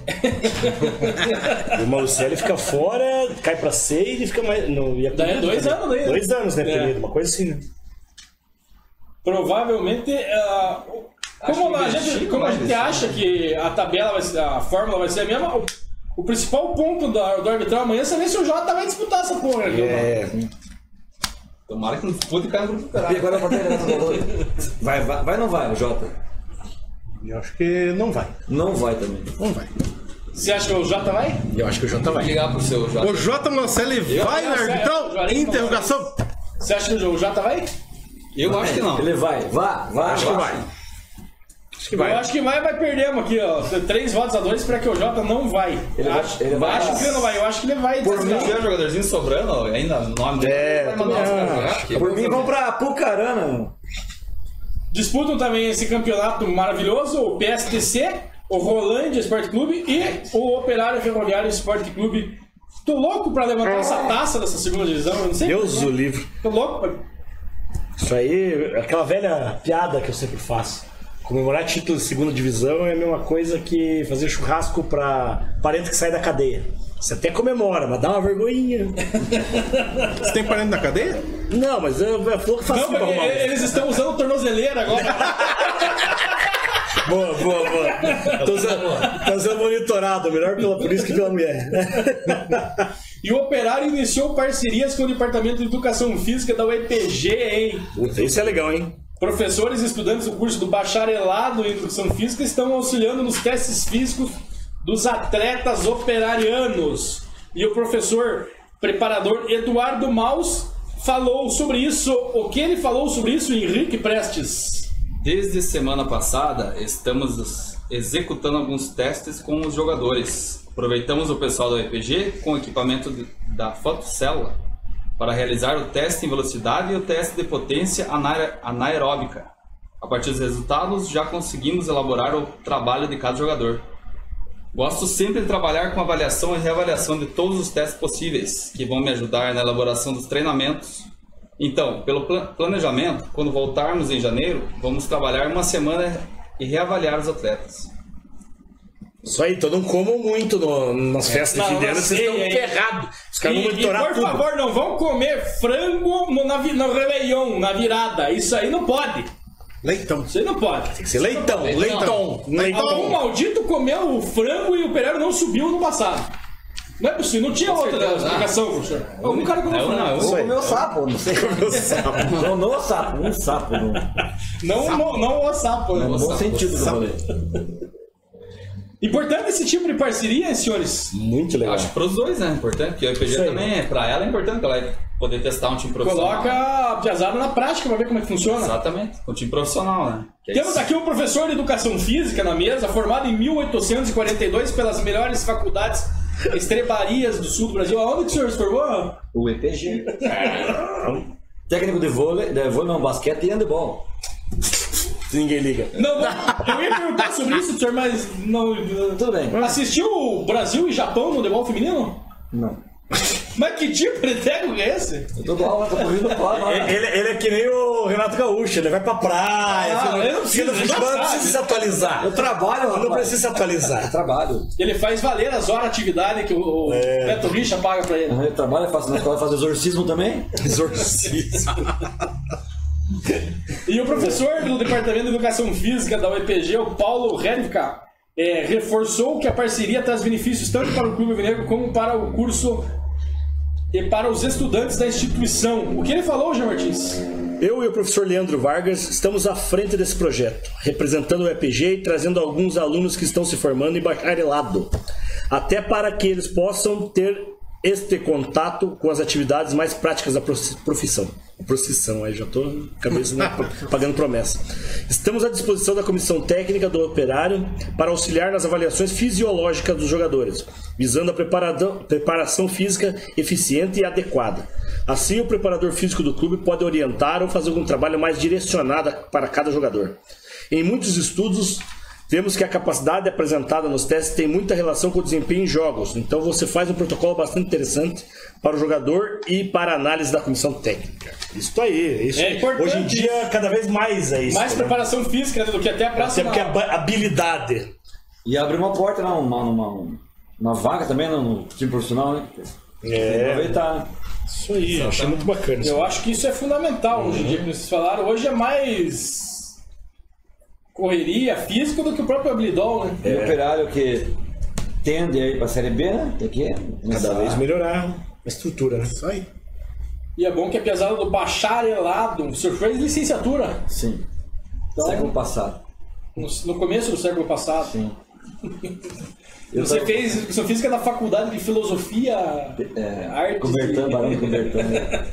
O Malucelli fica fora, cai pra C e ele fica mais... Não, ia Daí é 2 anos, né? 2 anos, né, punido? Uma coisa assim, né? Provavelmente, como a gente acha que a tabela vai ser, a fórmula vai ser a mesma, o principal ponto do arbitral amanhã é saber se o Jota vai disputar essa porra aqui. Tomara que não disputa e caia no grupo do E caralho. agora vai ou não vai, o Jota? Eu acho que não vai. Não vai também. Não vai. Você acha que o Jota vai? Eu acho que o Jota vai. Ligar pro seu Jota. O J. Malucelli vai na arbitral? Interrogação. Você acha que o Jota vai? Eu acho que não. Ele vai. Acho que vai. Acho que vai. Eu acho que vai perdemos aqui, ó. 3 votos a 2 para que o Jota não vai. Ele vai. Acho que ele não vai. Eu acho que ele vai. Se tiver um jogadorzinho sobrando, ainda o nome dele vai mandar os caras jogar aqui. Por mim, vamos pra Pucarana. Disputam também esse campeonato maravilhoso, o PSTC, o Rolândia Sport Clube e o Operário Ferroviário Sport Clube. Tô louco pra levantar essa taça dessa segunda divisão, eu não sei. Deus o livre. Tô louco. Isso aí, aquela velha piada que eu sempre faço. Comemorar título de segunda divisão é a mesma coisa que fazer churrasco pra parente que sai da cadeia. Você até comemora, mas dá uma vergonhinha. Você tem parente na cadeia? Não, mas é pouco fácil Não, pra arrumar. eles estão usando tornozeleira agora. Boa. Tô sendo monitorado, melhor pela polícia que pela mulher. E o Operário iniciou parcerias com o Departamento de Educação Física da UEPG, hein? Puta, isso é legal, hein? Professores e estudantes do curso do Bacharelado em Educação Física estão auxiliando nos testes físicos dos atletas operarianos. E o professor preparador Eduardo Maus falou sobre isso. O que ele falou sobre isso, Henrique Prestes? Desde semana passada, estamos executando alguns testes com os jogadores. Aproveitamos o pessoal da EPG com o equipamento da fotocélula para realizar o teste em velocidade e o teste de potência anaeróbica. A partir dos resultados, já conseguimos elaborar o trabalho de cada jogador. Gosto sempre de trabalhar com avaliação e reavaliação de todos os testes possíveis, que vão me ajudar na elaboração dos treinamentos. Então, pelo planejamento, quando voltarmos em janeiro, vamos trabalhar uma semana e reavaliar os atletas. Isso aí, então não comam muito nas festas de fim de ano, vocês estão ferrados. Os caras vão monitorar por tudo. favor, não vão comer frango no Réveillon, na virada. Isso aí não pode. Leitão. Isso aí não pode. Tem que ser leitão. O maldito comeu o frango e o Operário não subiu no passado. Não é possível, não tinha outra explicação, professor. Um cara comeu frango. Ou comeu sapo, não sei. Não, não o sapo, um sapo. Não o sapo. No bom sentido do falei. Importante esse tipo de parceria, senhores. Muito legal. Acho que para os dois, né? Importante, porque a EPG também, para ela é importante ela poder testar um time profissional. Coloca a piazada na prática para ver como é que funciona. Exatamente, um time profissional, né? Que é Temos isso. aqui um professor de educação física na mesa, formado em 1842 pelas melhores faculdades estrebarias do sul do Brasil. Aonde que o senhor se formou? O EPG. Técnico de vôlei, não, basquete e handebol. Ninguém liga. Não, eu ia perguntar sobre isso, senhor, mas não. Tudo bem. Assistiu o Brasil e Japão no handebol feminino? Não. Mas que tipo de técnico é esse? Eu tô do aula, tô correndo fora. Ele é que nem o Renato Gaúcho, ele vai pra praia. ele não precisa, no futebol já não precisa sabe. se atualizar. Eu trabalho, Não rapaz. precisa se atualizar. Trabalho. Ele faz valer as horas de atividade que o Beto Richa paga pra ele. Eu trabalho, faço na escola, faço exorcismo também. Exorcismo. E o professor do Departamento de Educação Física da UEPG, o Paulo Redvka, reforçou que a parceria traz benefícios tanto para o Clube Alvinegro como para o curso e para os estudantes da instituição. O que ele falou, Jean Martins? Eu e o professor Leandro Vargas estamos à frente desse projeto, representando o EPG e trazendo alguns alunos que estão se formando em bacharelado, até para que eles possam ter este contato com as atividades mais práticas da profissão. Aí já estou cabeça pagando promessa. Estamos à disposição da comissão técnica do operário para auxiliar nas avaliações fisiológicas dos jogadores, visando a preparação física eficiente e adequada. Assim, o preparador físico do clube pode orientar ou fazer algum trabalho mais direcionado para cada jogador. Em muitos estudos, vemos que a capacidade apresentada nos testes tem muita relação com o desempenho em jogos. Então você faz um protocolo bastante interessante para o jogador e para a análise da comissão técnica. Isso aí. Isso É importante. Hoje em dia, cada vez mais é isso. Mais preparação física do que até a praça. Até porque a habilidade. E abre uma porta, numa vaga também no time profissional, né? Tem que aproveitar. Isso aí, eu achei muito bacana. Eu acho que isso é fundamental hoje em dia, como vocês falaram. Hoje é mais correria física do que o próprio habilidol, né? E o operário que tende a ir para a Série B, né? Tem que Cada vez melhorar a estrutura, né? Isso aí. E é bom que apesar do bacharelado, o senhor fez licenciatura. Sim. Então, Século passado. no começo do século passado. Sim. Você fez educação física na faculdade de filosofia, arte. Barão de Cobertão.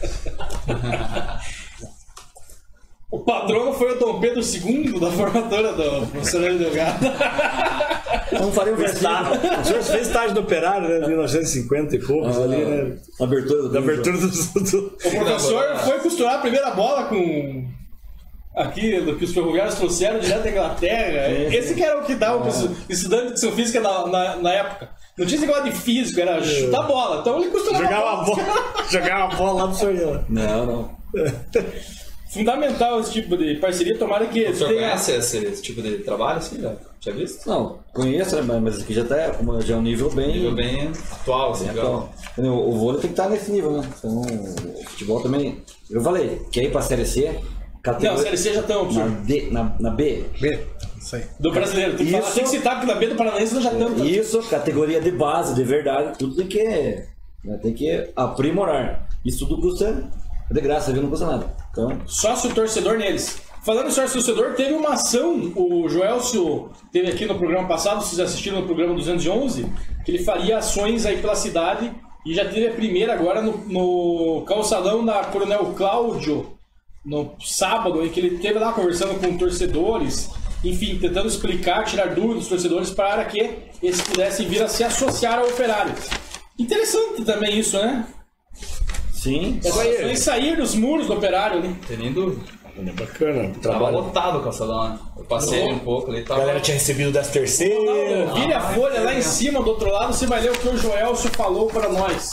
O patrono foi o Dom Pedro II da formatura do professor Hélio Delgado. Não faria um versículo. O senhor fez estágio do operário, né? 1950 e poucos ali, né? Abertura Da abertura do... O professor foi costurar a primeira bola com aqui do que os ferroviários trouxeram direto da Inglaterra. Esse que era o que dava para estudante de educação física na época. Não tinha esse negócio de físico, era chutar bola. Então ele costurava Jogava a bola lá pro senhor. Não. Fundamental esse tipo de parceria, tomara que O senhor tenha... conhece esse tipo de trabalho, assim, já? Já visto? Não, conheço, né? Mas aqui já é um nível bem... Nível bem atual, assim, Então, o vôlei tem que estar nesse nível, né? Então, o futebol também... Eu falei, quer ir pra Série C? Não, a Série C já estamos. Na B. B. Isso aí. Do brasileiro. Tem que falar, tem que citar que na B do Paranaense nós já estamos. Isso, categoria de base, de verdade, tudo tem que aprimorar. Isso tudo custa de graça, viu? Não custa nada. Então, Sócio torcedor neles. Falando em sócio torcedor, teve uma ação, o Joelcio teve aqui no programa passado, vocês assistiram no programa 211, que ele faria ações aí pela cidade e já teve a primeira agora no calçadão da Coronel Cláudio, no sábado, em que ele esteve lá conversando com torcedores, enfim, tentando explicar, tirar dúvidas dos torcedores para que eles pudessem vir a se associar ao Operário. Interessante também isso, né? sim. Essas ações sair dos muros do Operário ali. Tem nem dúvida. É bacana. Tava Trabalho. lotado o calçadão, né? Eu passei um pouco ali, A tava... galera tinha recebido das terceiras. Vire a folha lá em cima, do outro lado, você vai ler o que o Joelcio falou para nós.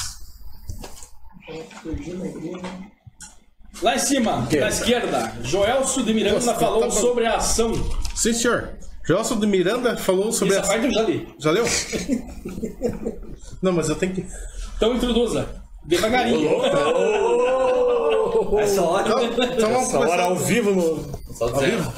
Lá em cima, na esquerda, Joelcio de Miranda falou sobre a ação. Sim, senhor. Gelson de Miranda falou sobre Essa parte eu já li. Já leu? Não, mas eu tenho que... Então introduza. Devagarinho. Essa hora. Então vamos Essa hora começar. ao vivo no... Só dizendo.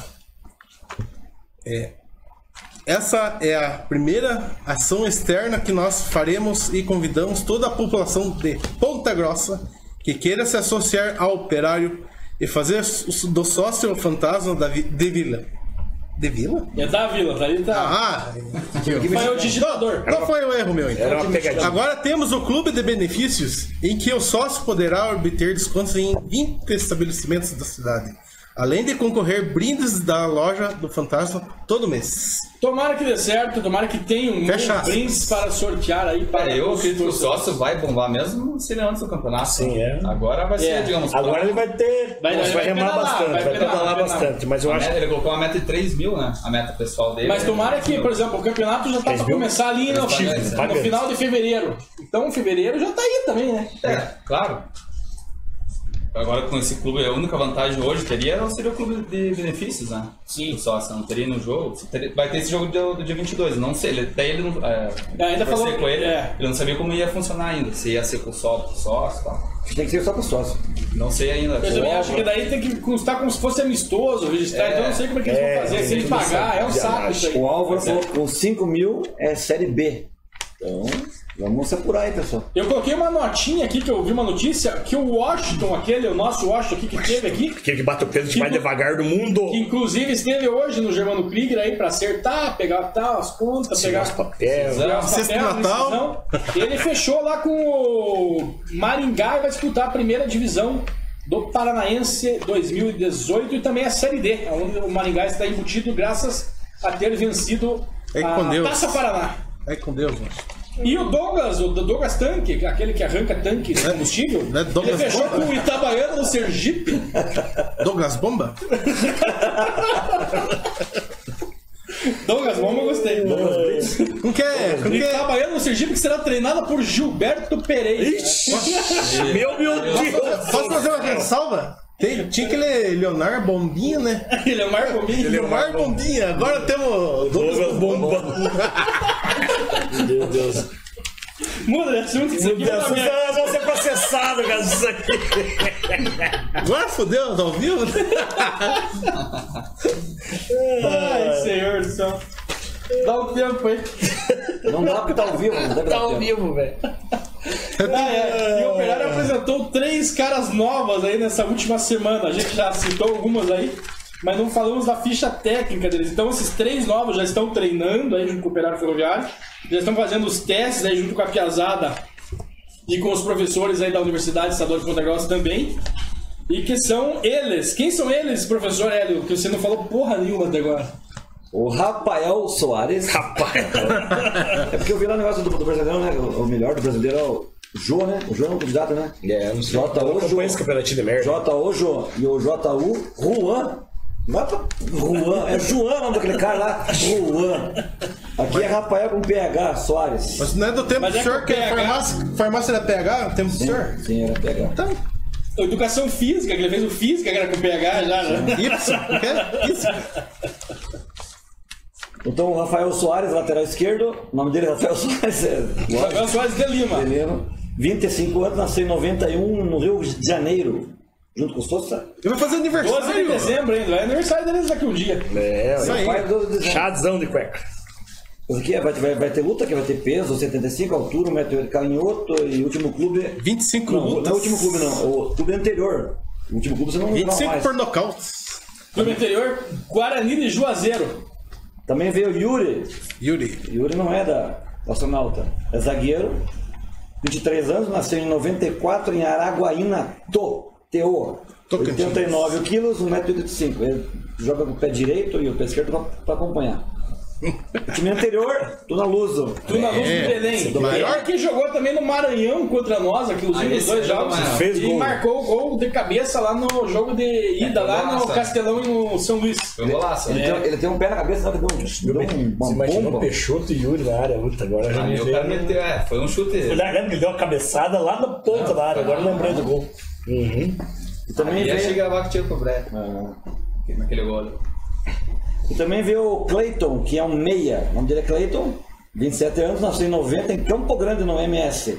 Essa é a primeira ação externa que nós faremos e convidamos toda a população de Ponta Grossa que queira se associar ao Operário e fazer do sócio fantasma de Vila. De Vila? É da Vila, tá ali, tá. Foi o digitador. Não foi um erro meu, então. Era uma pegadinha. Agora temos o clube de benefícios, em que o sócio poderá obter descontos em 20 estabelecimentos da cidade, além de concorrer brindes da loja do Fantasma todo mês. Tomara que dê certo, tomara que tenha um Fecha aspas. brindes para sortear aí para Eu os acredito que o torcedores. sócio vai bombar mesmo se ele antes do campeonato. Sim, é. Agora vai ser, digamos... Agora ele vai ter... Vai remar pedalar, bastante, vai pedalar vai bastante. Mas eu a acho meta, ele colocou uma meta de 3 mil, né? A meta pessoal dele. Mas é tomara 3 que, mil. por exemplo, o campeonato já tá para 10.000? começar ali no Pagantes. final de fevereiro. Então fevereiro já tá aí também, né? É, claro. Agora com esse clube, a única vantagem hoje seria o clube de benefícios, né? Sim. O sócio não teria no jogo. Vai ter esse jogo do dia 22, não sei. Até ele não. Ainda falou com ele, é. ele não sabia como ia funcionar ainda. Se ia ser com o sócio e tal. Tem que ser só pro sócio. Não sei ainda. Eu também acho que daí tem que constar como se fosse amistoso, registrar, então eu não sei como é que eles vão fazer, se ele pagar, é um saco isso aí. O Álvaro falou que com 5 mil é Série B. Então, Vamos se apurar aí, pessoal. Eu coloquei uma notinha aqui que eu vi uma notícia que o Washington, o nosso Washington aqui que teve aqui, Aquele que bate o peso mais devagar do mundo. que inclusive esteve hoje no Germano Krieger aí pra acertar, pegar as contas, pegar Os papéis. pegar os Sexta papéis, Natal. decisão. Ele fechou lá com o Maringá e vai disputar a primeira divisão do Paranaense 2018 e também a Série D, onde o Maringá está embutido graças a ter vencido É a com Deus. Taça Paraná. É com Deus, mano. E o Douglas Tanque, aquele que arranca tanque de combustível, Não é Douglas ele fechou Bomba? com o Itabaiana no Sergipe. Douglas Bomba? Douglas Bomba eu gostei. Não quer. Itabaiana no Sergipe que será treinada por Gilberto Pereira. Meu Deus! Posso fazer uma ressalva? Tinha aquele Leonardo Bombinha, né? Ele é o Marco Minho. Leonardo Bombinha. Agora temos Douglas Bomba. Meu Deus. Muda de assunto, isso aqui Nós vai dar vamos ser processados, cara, isso aqui. Agora fodeu, tá ao vivo? Ai, senhor do céu. Dá um tempo aí. Não dá porque tá ao vivo, não deve dar tempo. vivo, velho. E o Operário apresentou 3 caras novas aí nessa última semana. A gente já citou algumas aí, mas não falamos da ficha técnica deles. Então esses 3 novos já estão treinando aí junto com o Operário Ferroviário. Já estão fazendo os testes aí junto com a piazada e com os professores aí da Universidade Estadual de Ponta Grossa também. E que são eles. Quem são eles, professor Hélio? Que você não falou porra nenhuma até agora. O Rafael Soares. Rapaz. É porque eu vi lá o negócio do brasileiro, né? O melhor do brasileiro é o Jô, né? O Jô é um candidato, né? Não sei. J.O. Eu acompanho esse campeonatinho de merda. J.O. Jô. E o J.U. Juan. Vai pra Juan. É João o nome daquele cara lá. Juan. Aqui é Rafael com PH Soares. Mas não é do tempo Mas do é senhor com que é PH. farmácia da PH? No tempo do senhor? Sim, era PH. Então, Educação física, que ele fez o física, que era com PH já, né? Y. O quê? Isso. Então o Rafael Soares, lateral esquerdo. O nome dele é Rafael Soares. Rafael Soares de Lima. Beleza. 25 anos, nasceu em 91 no Rio de Janeiro. Junto com os todos, sabe? Eu vou fazer 12 de aniversário. dezembro ainda. É aniversário deles daqui um dia. É, Isso aí. Pai do 12 de dezembro. chazão de cueca. Isso aqui vai ter luta, que vai ter peso, 75, altura, 1,8 m canhoto e o último clube. 25 Não, lutas. não é o último clube, não. O clube anterior. O último clube você não 25 mais. por nocautes. Clube anterior, Guarani de Juazeiro. Também veio o Yuri. Yuri. Yuri não é da astronauta. É zagueiro. 23 anos, nasceu em 94 em Araguaína, Teo. Tocantins. 89 quilos, 1,85 m. Ele joga com o pé direito e o pé esquerdo para acompanhar. O time anterior, Tuna Luso. Tuna Luz de Belém. do maior. Ele que jogou também no Maranhão contra nós, aqui os últimos esse 2 é do jogos. Maranhão. Fez E gol. marcou o gol de cabeça lá no jogo de ida, lá no Nossa. Castelão e no São Luís. Foi um golaço. Ele tem um pé na cabeça, não, que deu uma Você imaginou bomba. Peixoto e Yuri na área, puta, agora já Aí me o veio. cara meteu, foi um chute. Eu lembro que ele deu uma cabeçada lá na ponta da área, agora eu lembrei do gol. Uhum. E também Ia veio, chegar lá que tinha com o Bré. Naquele gol. e também veio o Clayton, que é um meia. O nome dele é Clayton, 27 anos, nasceu em 90, em Campo Grande, no MS.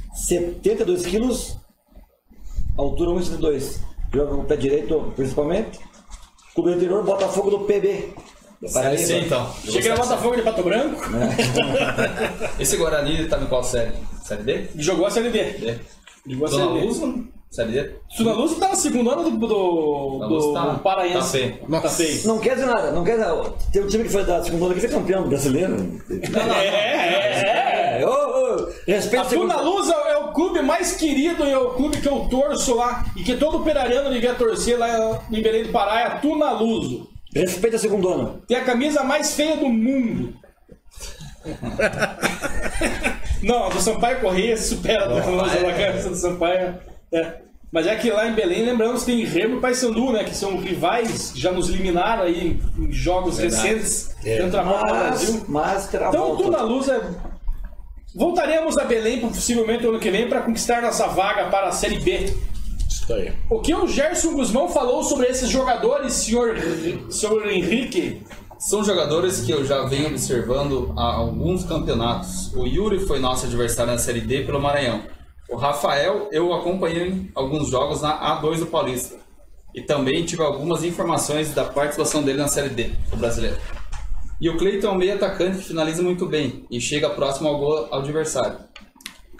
72 quilos, altura 1,72. Joga com o pé direito, principalmente. Clube anterior, Botafogo do PB. da Série Paraíba. C, então. Cheguei no Botafogo de Pato Branco, Esse Guarani tá em qual série? Série D? jogou a Série D. D. Jogou a Dona Série D. Luz? Série D? Tuna Luz tá no segundo ano do Luz tá- Paraense. tá feio. Tá feio. Não quer dizer nada, não quer dizer nada. Tem um time que foi da segunda onda que foi campeão brasileiro. É. Respeita A o segundo. Tuna Luz é o clube mais querido e é o clube que eu torço lá e que todo operariano devia torcer lá em Belém do Pará, é a Tuna Luso. Respeita a segunda onda. Tem a camisa mais feia do mundo. Não, a do Sampaio Corrêa supera a do Tuna Luso, a camisa do Sampaio. É. Mas é que lá em Belém, lembramos, tem Remo e Paysandu, né? Que são rivais, que já nos eliminaram aí em jogos recentes dentro da Copa do Brasil. Mas terá Então, volta. Tuna Luz é... Voltaremos a Belém, possivelmente, ano que vem, para conquistar nossa vaga para a Série B. Isso aí. O que o Gerson Guzmão falou sobre esses jogadores, senhor Henrique? São jogadores que eu já venho observando há alguns campeonatos. O Yuri foi nosso adversário na Série D pelo Maranhão. O Rafael, eu acompanhei alguns jogos na A2 do Paulista. E também tive algumas informações da participação dele na Série D do Brasileiro. E o Cleiton é um meio atacante que finaliza muito bem e chega próximo ao gol adversário.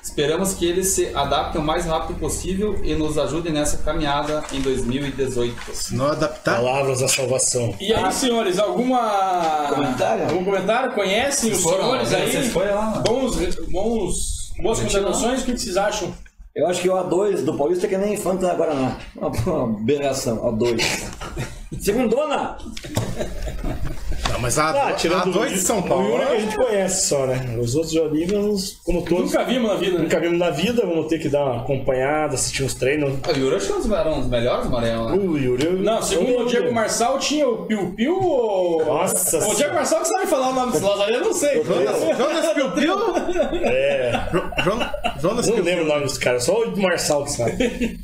Esperamos que eles se adaptem o mais rápido possível e nos ajudem nessa caminhada em 2018. Se não adaptar, Palavras da salvação. E aí, senhores, algum comentário? Conhecem os senhores aí? Vocês foram lá? Boas contratações? O que vocês acham? Eu acho que o A2 do Paulista é que nem Fanta Guaraná. Uma aberração, A2. Segundona! não, mas a tirando 2 de São Paulo. O Yuri que a gente conhece só, né? Os outros jogadores, como todos. Nunca vimos na vida, né? Nunca vimos na vida, vamos ter que dar uma acompanhada, assistir uns treinos. O Yuri acho que era um dos melhores, Marião, né? O Yuri. Não, segundo o Diego Marçal, tinha o Piu Piu ou... Nossa O Diego Marçal que sabe falar o nome desse Lázaro, eu não sei. Jonas Piu Piu? Jonas Não Piu lembro o nome dos caras, só o Marçal que sabe.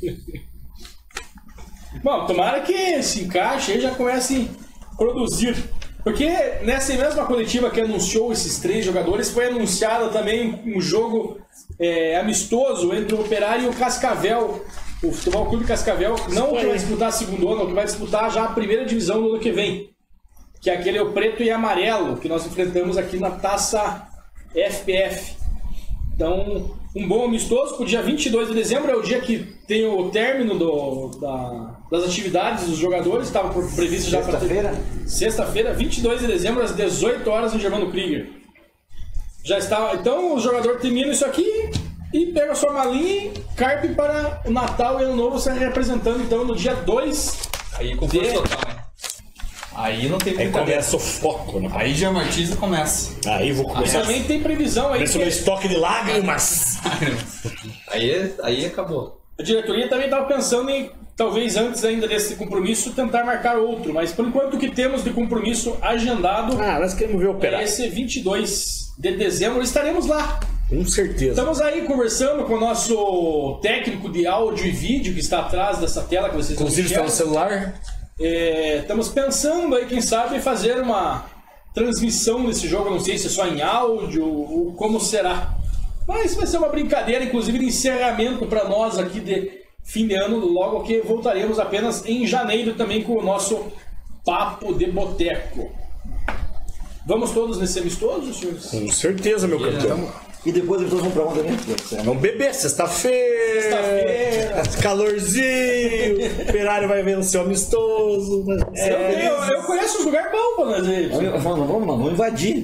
Bom, tomara que se encaixe e já comece a produzir. Porque nessa mesma coletiva que anunciou esses 3 jogadores, foi anunciado também um jogo amistoso entre o Operário e o Cascavel. O Futebol Clube Cascavel, não o que vai disputar a segunda ano, o que vai disputar já a primeira divisão no ano que vem. Que é aquele preto e amarelo que nós enfrentamos aqui na Taça FPF. Então, um bom amistoso, o dia 22 de dezembro é o dia que tem o término das atividades dos jogadores, estava previsto já para sexta-feira, 22 de dezembro, às 18 horas no Germano Krieger. Já está, então o jogador termina isso aqui e pega a sua malinha e carpe para o Natal e Ano Novo, se representando então no dia 2. Aí com força total, né? Aí não tem Aí brincadeira. começa o foco, né? Aí já Martins começa. Aí vou E começar. também tem previsão aí Começa o meu que estoque de lágrimas. Aí acabou. a diretoria também estava pensando em, talvez antes ainda desse compromisso, tentar marcar outro, mas por enquanto o que temos de compromisso agendado Nós queremos ver o é Operário. esse 22 de dezembro, estaremos lá. Com certeza. Estamos aí conversando com o nosso técnico de áudio e vídeo que está atrás dessa tela que vocês Inclusive está no celular. Estamos pensando aí, quem sabe, fazer uma transmissão desse jogo, não sei se é só em áudio ou como será. Mas vai ser uma brincadeira, inclusive de encerramento para nós aqui de fim de ano, logo que voltaremos apenas em janeiro também com o nosso Papo de Boteco. Vamos todos nesse amistoso, senhores? Com certeza, meu campeão. E depois eles vão pra onde também? Vamos beber, sexta-feira. Calorzinho. O Operário vai vencer o amistoso. Eu conheço os lugares bons para nós aí. Vamos invadir.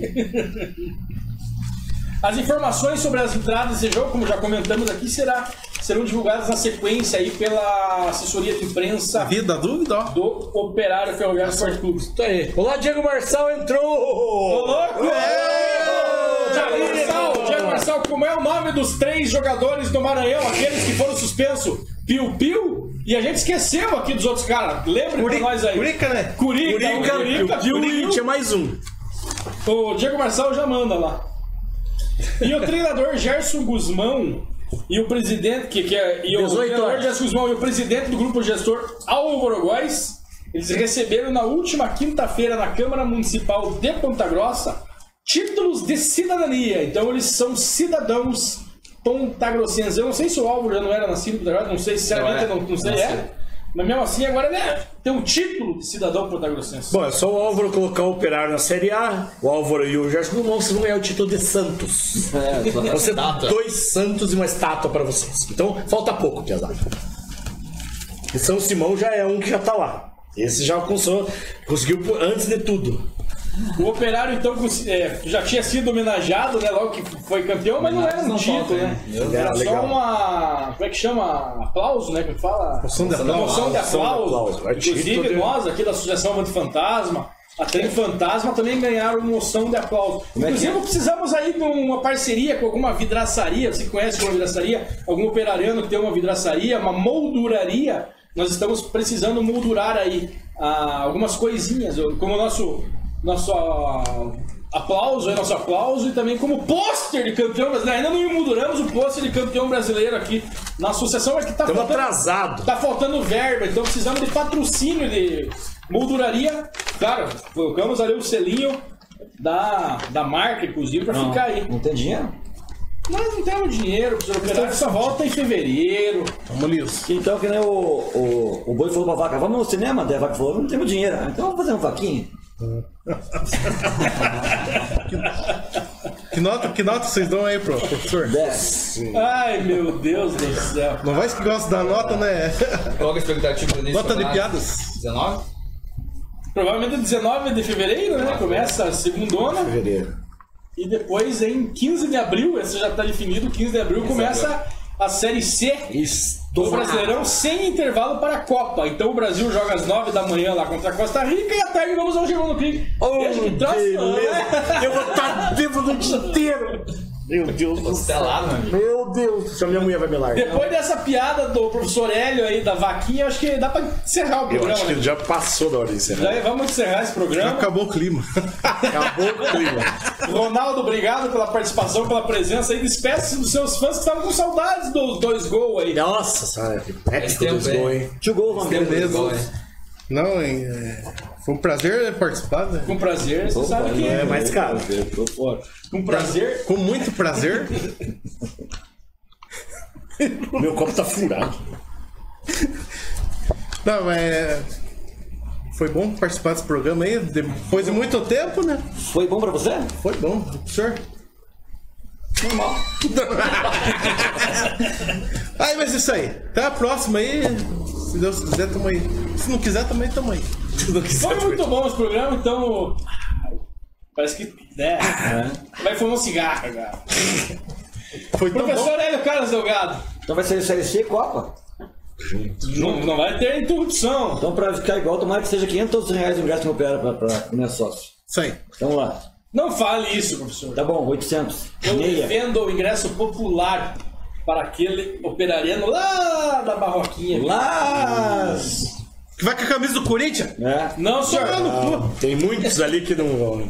As informações sobre as entradas desse jogo, como já comentamos aqui, serão divulgadas na sequência aí pela assessoria de imprensa Vida, dúvida, ó. do Operário Ferroviário Esporte Clube. Isso aí. Olá, Diego Marçal entrou! Ô, louco! Diego Marçal, como é o nome dos 3 jogadores do Maranhão, aqueles que foram suspensos? Piu Piu? E a gente esqueceu aqui dos outros caras. Lembra pra nós aí? Curica, né? Curica, E tinha mais um. o Diego Marçal já manda lá. E o treinador Gerson Guzmão e o presidente, o treinador Gerson Guzmão e o presidente do grupo gestor Álvaro Góes, eles receberam na última quinta-feira na Câmara Municipal de Ponta Grossa títulos de cidadania. Então eles são pontagrossenses. Eu não sei se o Álvaro já não era nascido em Ponta Grossa, não sei, sinceramente não sei. Mas mesmo assim, agora ele tem um título de cidadão pontagrossense. Bom, é só o Álvaro colocar o Operário na Série A. O Álvaro e o Gerson Guzmão, vocês vão ganhar o título de Santos. Vão ser 2 Santos e uma estátua pra vocês. Então, falta pouco, piazada. E São Simão já é um que já tá lá. Esse já conseguiu antes de tudo. O Operário, então, já tinha sido homenageado, né? Logo que foi campeão, mas não era um título, né? Era só uma... Como é que chama? Aplauso, né? Que fala? Moção de aplauso. Moção de aplauso. Inclusive, nós aqui da Associação Antifantasma, a Trem Fantasma também ganharam moção de aplauso. Inclusive, precisamos aí de uma parceria com alguma vidraçaria. Você conhece alguma vidraçaria? Algum operariano que tem uma vidraçaria, uma molduraria? Nós estamos precisando moldurar aí algumas coisinhas, como o nosso aplauso e também como pôster de campeão brasileiro. Ainda não emolduramos o pôster de campeão brasileiro aqui na associação, mas que tá Estamos faltando, atrasados. tá faltando verba, então precisamos de patrocínio de molduraria. Claro, colocamos ali o selinho da marca, inclusive, para ficar aí. Não tem dinheiro? Nós não temos dinheiro, o operário só volta em fevereiro. Vamos nisso. Então, que nem o boi falou pra vaca, vamos no cinema? Daí a vaca falou, não temos dinheiro. Então vamos fazer um vaquinha. Que nota vocês dão aí, professor? 10. Ai, meu Deus do céu. Não vai que gosta da nota, né? Qual que é a expectativa do início Nota do de campeonato? piadas. 19? Provavelmente 19 de fevereiro, né? Começa a segundona. Fevereiro. E depois, em 15 de abril, esse já está definido, 15 de abril, começa a Série C do Brasileirão sem intervalo para a Copa. Então o Brasil joga às 9 da manhã lá contra a Costa Rica e à tarde vamos ao Germano Krieg. Veja que troço, né? Eu vou estar bêbado o dia inteiro. Meu Deus do céu. Estelado, meu amigo. Meu Deus. Se a minha mulher vai me largar. Depois dessa piada do professor Hélio aí, da vaquinha, acho que dá pra encerrar o Eu programa. acho que né? já passou da hora de encerrar. Já vamos encerrar esse Já programa. acabou o clima. Acabou o clima. Ronaldo, obrigado pela participação, pela presença aí. Despeça-se dos seus fãs que estavam com saudades dos 2 gols aí. Nossa senhora, que Esse épico tempo, dos hein? gols, hein? 2 gols, vamos ver. Beleza. Não, foi um prazer participar, né? Com prazer, você sabe que É mais caro. com prazer. Com muito prazer. Meu copo tá furado. Não, mas foi bom participar desse programa aí. Depois de muito tempo, né? Foi bom pra você? Foi bom, professor. Normal. Aí, mas isso aí. Até a próxima aí. Se Deus quiser, tamo aí. Se não quiser, também tamo aí. Foi muito bom esse programa, então. Parece que. Vai fumar um cigarro, cara. Foi tão bom. Professor Hélio Carlos Delgado. Então vai ser Série C Copa? Não vai ter interrupção. Então pra ficar igual, tomara que seja R$500 o ingresso no Opera pra minha sócio. Isso aí. Então vamos lá. Não fale isso, professor. Tá bom, 800. Eu Meia. defendo o ingresso popular para aquele operariano lá da Barroquinha. Lá! Que vai com a camisa do Corinthians? É. Não, senhor. Tem muitos ali que não vão.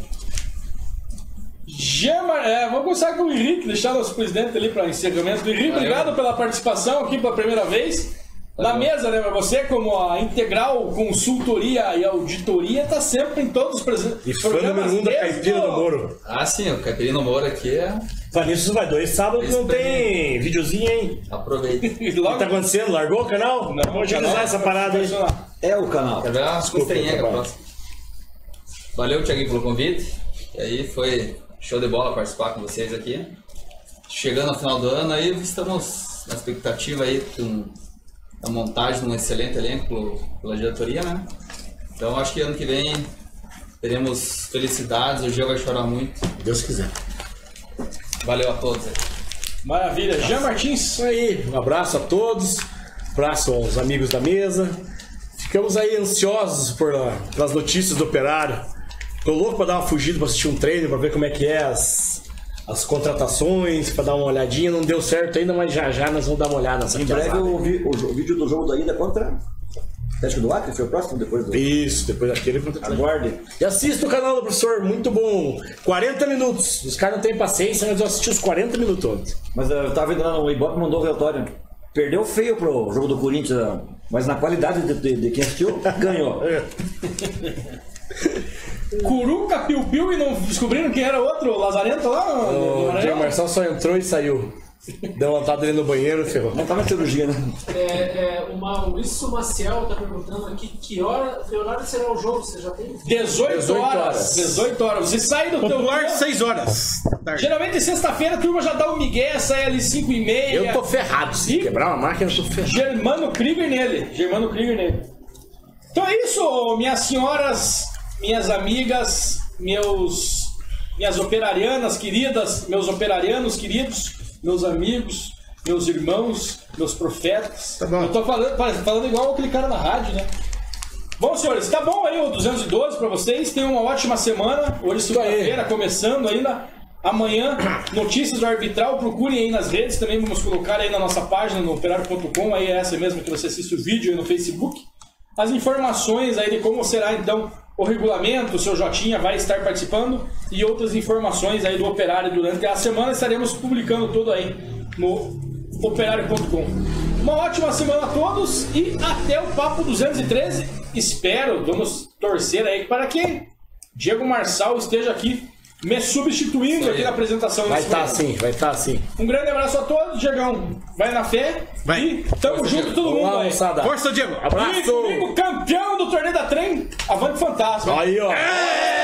Vamos começar com o Henrique, deixar nosso presidente ali para encerramento. Henrique, obrigado pela participação aqui pela primeira vez. Na mesa, né? Você, como a Integral Consultoria e Auditoria, tá sempre em todos os E fã número 1 da Caipira do Moro. Ah, sim, o Caipira do Moro aqui é. Vanessa vai 2 sábados, não Esse tem videozinho, hein? Aproveita. O que tá acontecendo? Largou o canal? Vamos agilizar essa parada aí. É o canal. Quer ver umas costrinhas trabalho. próxima. Valeu, Thiaguinho, pelo convite. E aí foi show de bola participar com vocês aqui. Chegando ao final do ano aí, estamos na expectativa aí com a montagem de um excelente elenco pela diretoria, né? Então acho que ano que vem teremos felicidades, o Gil vai chorar muito. Deus quiser. Valeu a todos aí. Maravilha. Jean Martins. Isso aí, um abraço a todos, abraço aos amigos da mesa. Ficamos aí ansiosos pelas notícias do Operário. Tô louco pra dar uma fugida, pra assistir um treino, pra ver como é que é as contratações, pra dar uma olhadinha. Não deu certo ainda, mas já nós vamos dar uma olhada nessa Em breve piazada. o vídeo do jogo da ida contra Atlético do Acre, foi o próximo depois do... Isso, depois daquele. Aguarde. E assista o canal do professor, muito bom. 40 minutos. Os caras não têm paciência, mas eu assisti os 40 minutos ontem. Mas eu tava vendo lá no Ibope, mandou o relatório. Perdeu feio pro jogo do Corinthians, mas na qualidade de quem assistiu, ganhou. Curuca, Piu Piu e não descobriram quem era outro Lazarento lá? no O Maranhão? Jean Marçal só entrou e saiu. Deu uma vontade dele no banheiro, ferrou. Não tava em cirurgia, né? O Maurício Maciel tá perguntando aqui que horário será o jogo? Você já tem? 18 horas. 18 horas. Você sai do teu Popular, campo. 6 horas da tarde. Geralmente sexta-feira a turma já dá um migué, sai ali 5h30. Eu tô ferrado. Se quebrar uma máquina, eu tô ferrado. Germano Krieger nele. Então é isso, minhas senhoras, minhas amigas, minhas operarianas queridas, meus operarianos queridos, meus amigos, meus irmãos, meus profetas. Tá bom. Eu tô falando igual aquele cara na rádio, né? Bom, senhores, tá bom aí o 212 pra vocês. Tenham uma ótima semana. Hoje, segunda-feira, começando ainda. Amanhã, notícias do arbitral. Procurem aí nas redes. Também vamos colocar aí na nossa página, no operário.com. Aí é essa mesmo que você assiste o vídeo aí no Facebook. As informações aí de como será, então, o regulamento. O seu Jotinha vai estar participando. E outras informações aí do Operário durante a semana. Estaremos publicando tudo aí no operário.com. Uma ótima semana a todos e até o Papo 213. Espero, vamos torcer aí para que Diego Marçal esteja aqui me substituindo aqui na apresentação. Vai estar assim. Um grande abraço a todos, Diegão. Vai na fé. Vai. E tamo junto todo mundo aí. Moçada. Força, Diego! E comigo, campeão do torneio da trem, Avante Fantasma. Aí, ó. É!